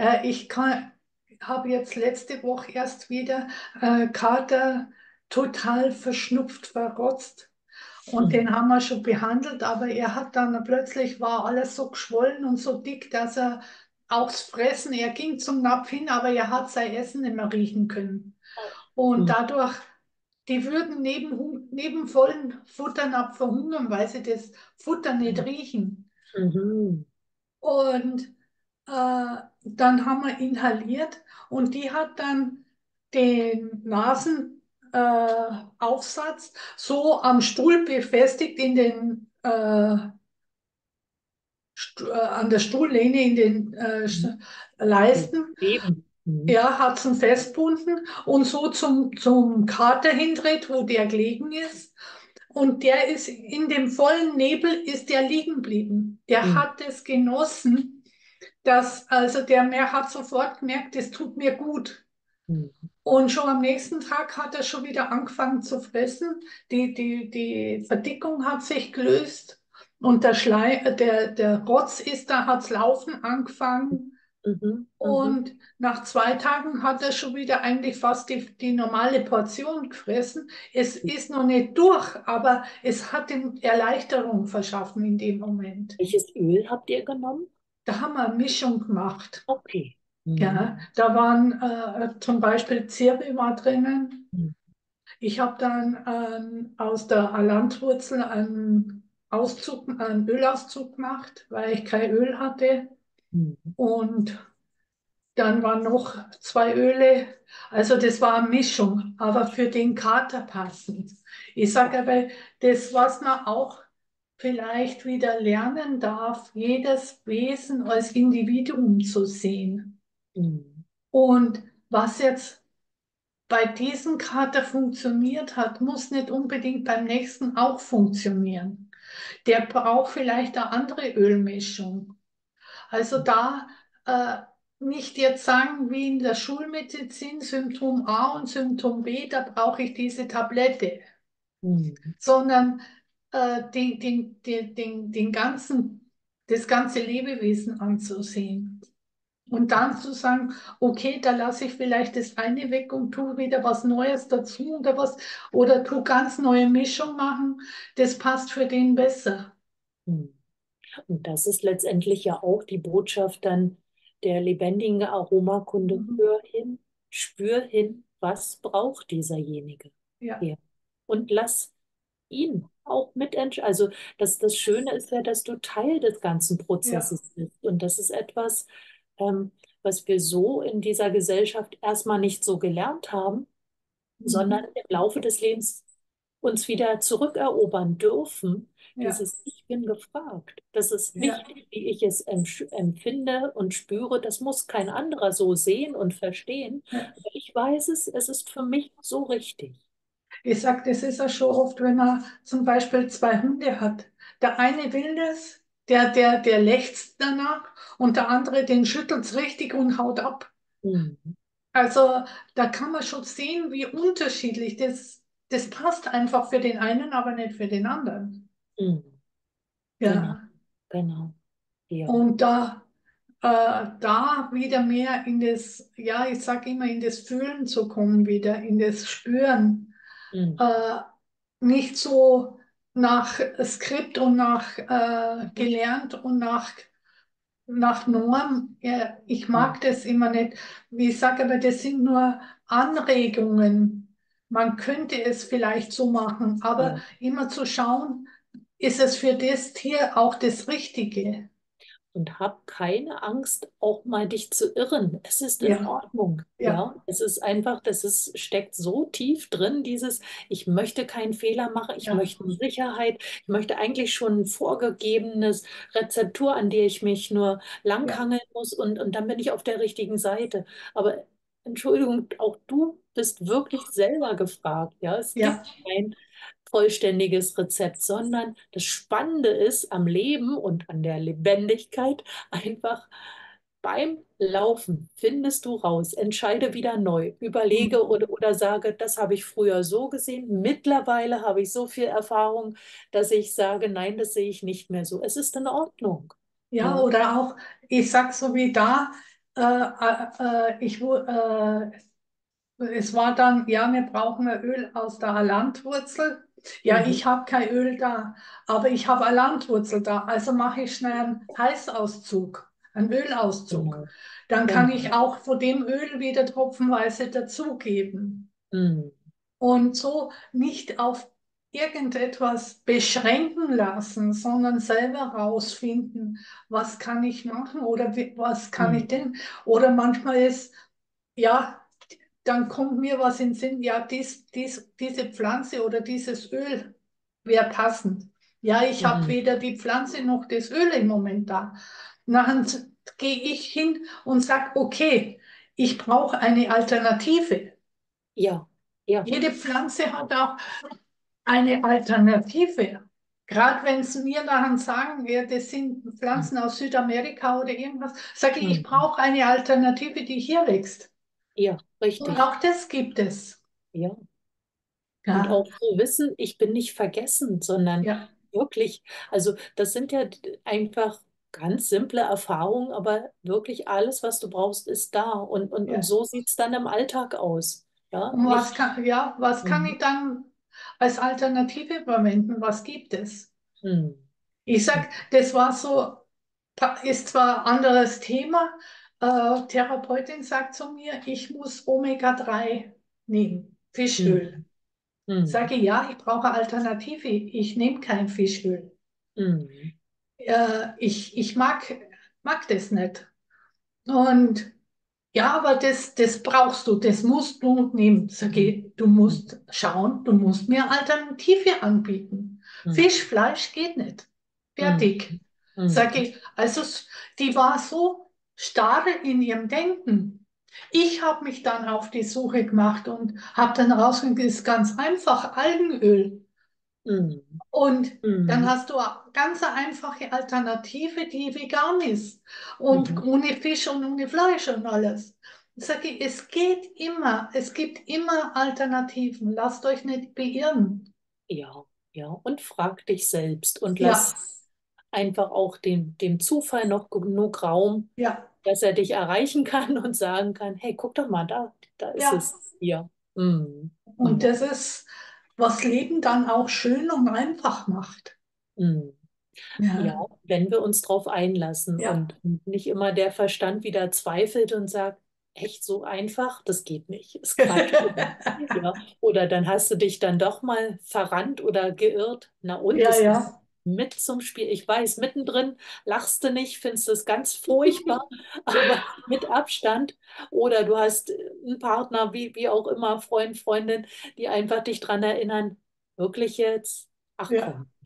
Habe jetzt letzte Woche erst wieder Kater total verschnupft, verrotzt. Und Mhm. den haben wir schon behandelt, aber er hat dann plötzlich war alles so geschwollen und so dick, dass er aufs Fressen, er ging zum Napf hin, aber er hat sein Essen nicht mehr riechen können. Und Mhm. dadurch, die würden neben vollen Futternapf verhungern, weil sie das Futter nicht riechen. Mhm. Und dann haben wir inhaliert und die hat dann den Nasenaufsatz so am Stuhl befestigt an der Stuhllehne in den Mhm. So, Leisten. Leben. Mhm. Er hat es festbunden und so zum Kater hindreht, wo der gelegen ist. Und der ist in dem vollen Nebel ist der liegen geblieben. Der Mhm. hat es genossen, dass also der mehr hat sofort gemerkt, es tut mir gut. Mhm. Und schon am nächsten Tag hat er schon wieder angefangen zu fressen. Die Verdickung hat sich gelöst und der Rotz ist da, hat's laufen angefangen. Mhm. Mhm. Und nach 2 Tagen hat er schon wieder eigentlich fast die normale Portion gefressen. Es ist noch nicht durch, aber es hat ihm Erleichterung verschaffen in dem Moment. Welches Öl habt ihr genommen? Da haben wir eine Mischung gemacht. Okay. Ja, Mhm. da waren zum Beispiel Zirbe war drinnen. Mhm. Ich habe dann aus der Alantwurzel einen Ölauszug gemacht, weil ich kein Öl hatte. Mhm. Und dann waren noch 2 Öle. Also das war eine Mischung, aber für den Kater passend. Ich sage aber, das, was man auch vielleicht wieder lernen darf, jedes Wesen als Individuum zu sehen. Mhm. Und was jetzt bei diesem Kater funktioniert hat, muss nicht unbedingt beim nächsten auch funktionieren. Der braucht vielleicht eine andere Ölmischung. Also da äh, nicht jetzt sagen, wie in der Schulmedizin, Symptom A und Symptom B, da brauche ich diese Tablette, Mhm. sondern das ganze Lebewesen anzusehen. Und dann zu sagen, okay, da lasse ich vielleicht das eine weg und tue wieder was Neues dazu oder tu ganz neue Mischung machen, das passt für den besser. Mhm. Und das ist letztendlich ja auch die Botschaft dann der lebendigen Aromakunde. Mhm. Hör hin, spür hin, was braucht dieserjenige? Ja, Ja. Und lass ihn auch mitentscheiden. Also das Schöne ist ja, dass du Teil des ganzen ja, Prozesses bist. Und das ist etwas, ähm, was wir so in dieser Gesellschaft erstmal nicht so gelernt haben, sondern mhm. im Laufe des Lebens uns wieder zurückerobern dürfen, Ja, dieses Ich bin gefragt. Das ist ja. wichtig, wie ich es empfinde und spüre. Das muss kein anderer so sehen und verstehen. Ja. Aber ich weiß es, es ist für mich so richtig. Ich sage, das ist ja schon oft, wenn man zum Beispiel 2 Hunde hat. Der eine will das, der lechzt danach und der andere, den schüttelt's richtig und haut ab. Mhm. Also da kann man schon sehen, wie unterschiedlich das passt einfach für den einen, aber nicht für den anderen. Mhm. Genau, Ja. genau. Ja. Und da wieder mehr in das, ja, ich sage immer, in das Fühlen zu kommen, wieder in das Spüren. Mhm. Äh, Nicht so nach Skript und nach Mhm. gelernt und nach Norm. Ja, ich Mhm. mag das immer nicht. Wie ich sage, aber das sind nur Anregungen. Man könnte es vielleicht so machen, aber Ja. immer zu schauen, ist es für das Tier auch das Richtige? Und hab keine Angst, auch mal dich zu irren. Es ist in Ja, Ordnung. ja, Ja, es ist einfach, steckt so tief drin, ich möchte keinen Fehler machen, ich ja, möchte Sicherheit, ich möchte eigentlich schon ein vorgegebenes Rezeptur, an der ich mich nur ja, langhangeln muss und dann bin ich auf der richtigen Seite. Aber Entschuldigung, auch du bist wirklich selber gefragt. Ja, es ja. gibt kein vollständiges Rezept, sondern das Spannende ist am Leben und an der Lebendigkeit einfach beim Laufen findest du raus, entscheide wieder neu, überlege Hm. oder sage, das habe ich früher so gesehen. Mittlerweile habe ich so viel Erfahrung, dass ich sage, nein, das sehe ich nicht mehr so. Es ist in Ordnung. Ja, Ja. oder auch, ich sag so wie da, es war dann, ja, wir brauchen ein Öl aus der Alantwurzel. Ja, Mhm. ich habe kein Öl da, aber ich habe Alantwurzel da. Also mache ich schnell einen Heißauszug, einen Ölauszug. Genau. Dann kann Genau. ich auch von dem Öl wieder tropfenweise dazugeben. Mhm. Und so nicht auf irgendetwas beschränken lassen, sondern selber rausfinden, was kann ich machen oder was kann ich Mhm. denn? Oder manchmal ist, ja, dann kommt mir was in den Sinn, ja, diese Pflanze oder dieses Öl wäre passend. Ja, ich habe Mhm. weder die Pflanze noch das Öl im Moment da. Dann gehe ich hin und sage, okay, ich brauche eine Alternative. Ja, ja. Jede Pflanze hat auch eine Alternative. Gerade wenn es mir nachher sagen, ja, das sind Mhm. Pflanzen aus Südamerika oder irgendwas, sage ich, ich Mhm. brauche eine Alternative, die hier wächst. Ja, Und richtig. auch das gibt es. Ja. Und Ja, auch zu wissen, ich bin nicht vergessen, sondern ja, wirklich, also das sind ja einfach ganz simple Erfahrung, aber wirklich alles, was du brauchst, ist da. Und Ja. so sieht es dann im Alltag aus. Ja, Und nicht. was kann ich Mhm. dann als Alternative verwenden? Was gibt es? Mhm. Ich sag, das war so, ist zwar ein anderes Thema. Therapeutin sagt zu mir, ich muss Omega-3 nehmen, Fischöl. Mhm. Mhm. Sage ich, ja, ich brauche Alternative. Ich nehme kein Fischöl. Mhm. Ich mag das nicht. Und ja, aber das brauchst du, das musst du nehmen. Sag Mhm. ich, du musst schauen, du musst mir Alternative anbieten. Mhm. Fisch, Fleisch geht nicht. Mhm. Fertig. Mhm. Sag ich, also die war so starr in ihrem Denken. Ich habe mich dann auf die Suche gemacht und habe dann rausgefunden, es ist ganz einfach Algenöl. Mhm. Und dann Mhm. hast du eine ganz einfache Alternative, die vegan ist und Mhm. ohne Fisch und ohne Fleisch und alles. Ich sage, es geht immer, es gibt immer Alternativen. Lasst euch nicht beirren. Ja, ja. Und frag dich selbst und Ja, lass einfach auch dem Zufall noch genug Raum, ja, dass er dich erreichen kann und sagen kann, hey, guck doch mal, da ist ja. es hier. Mhm. Und Mhm. das ist, was Leben dann auch schön und einfach macht. Mhm. Ja, Ja, wenn wir uns darauf einlassen ja, und nicht immer der Verstand wieder zweifelt und sagt, echt so einfach, das geht nicht, ist Quatsch. Ja, oder dann hast du dich dann doch mal verrannt oder geirrt. Na und, ja, es ist ja, mit zum Spiel. Ich weiß, mittendrin lachst du nicht, findest es ganz furchtbar, aber mit Abstand. Oder du hast einen Partner, wie auch immer, Freund, Freundin, die einfach dich dran erinnern, wirklich jetzt? Ach ja. komm.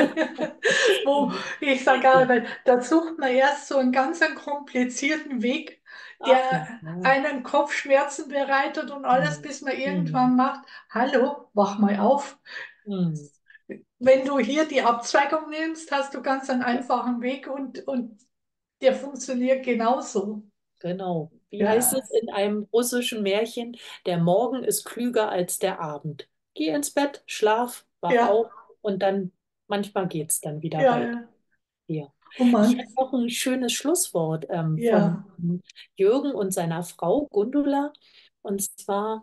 Wo ich sage, da sucht man erst so einen ganz einen komplizierten Weg, Ach der ja. Ja. einen Kopfschmerzen bereitet und alles, Hm. bis man Hm. irgendwann macht, hallo, wach mal auf. Hm. Wenn du hier die Abzweigung nimmst, hast du ganz einen Ja, einfachen Weg und der funktioniert genauso. genau. Wie heißt Ja, es in einem russischen Märchen? Der Morgen ist klüger als der Abend. Geh ins Bett, schlaf, wach ja, auf und dann manchmal geht es dann wieder ja, weiter. ja. Ja. Und Ich habe man, noch ein schönes Schlusswort von ja. Jürgen und seiner Frau Gundula. Und zwar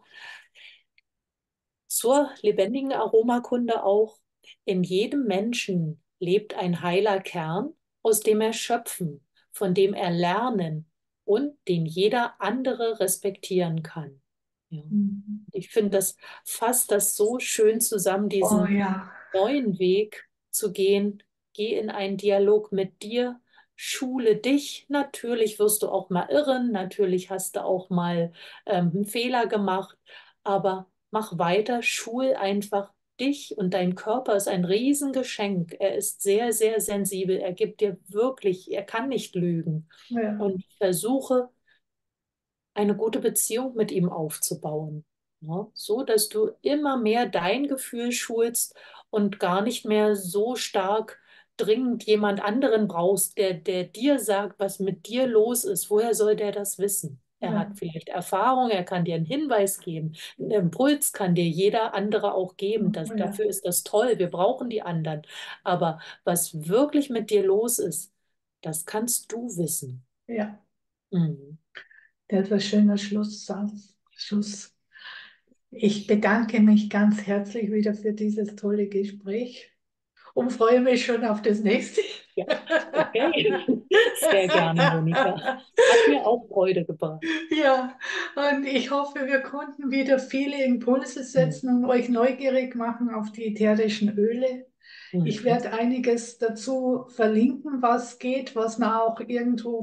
zur lebendigen Aromakunde auch: In jedem Menschen lebt ein heiler Kern, aus dem er schöpfen, von dem er lernen und den jeder andere respektieren kann. Ja. Mhm. Ich finde, das fasst das so schön zusammen, Oh diesen ja, neuen Weg zu gehen. Geh in einen Dialog mit dir, schule dich. Natürlich wirst du auch mal irren, natürlich hast du auch mal einen Fehler gemacht, aber mach weiter, schul einfach dich, und dein Körper ist ein Riesengeschenk. Er ist sehr, sehr sensibel. Er gibt dir wirklich, er kann nicht lügen. ja, Und versuche eine gute Beziehung mit ihm aufzubauen. Ja, so dass du immer mehr dein Gefühl schulst und gar nicht mehr so stark dringend jemand anderen brauchst, der dir sagt, was mit dir los ist. Woher soll der das wissen? Er hat ja, vielleicht Erfahrung, er kann dir einen Hinweis geben. Einen Impuls kann dir jeder andere auch geben. ja, Dafür ist das toll. Wir brauchen die anderen. Aber was wirklich mit dir los ist, das kannst du wissen. ja. Mhm. Das war ein schöner Schlusssatz. Schluss. Ich bedanke mich ganz herzlich wieder für dieses tolle Gespräch und freue mich schon auf das nächste. Ja, okay. Sehr gerne, Monika. Hat mir auch Freude gebracht. Ja, und ich hoffe, wir konnten wieder viele Impulse Mhm. setzen und euch neugierig machen auf die ätherischen Öle. Ich Mhm. werde einiges dazu verlinken, was geht, was wir auch irgendwo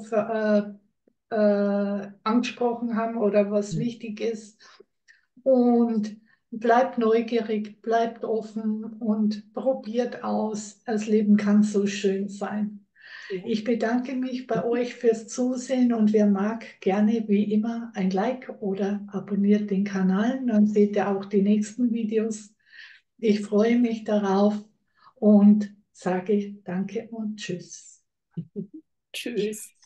angesprochen haben oder was Mhm. wichtig ist. Und bleibt neugierig, bleibt offen und probiert aus. Das Leben kann so schön sein. Ja. Ich bedanke mich bei euch fürs Zusehen und wer mag, gerne wie immer ein Like oder abonniert den Kanal. Dann seht ihr auch die nächsten Videos. Ich freue mich darauf und sage danke und tschüss. Tschüss.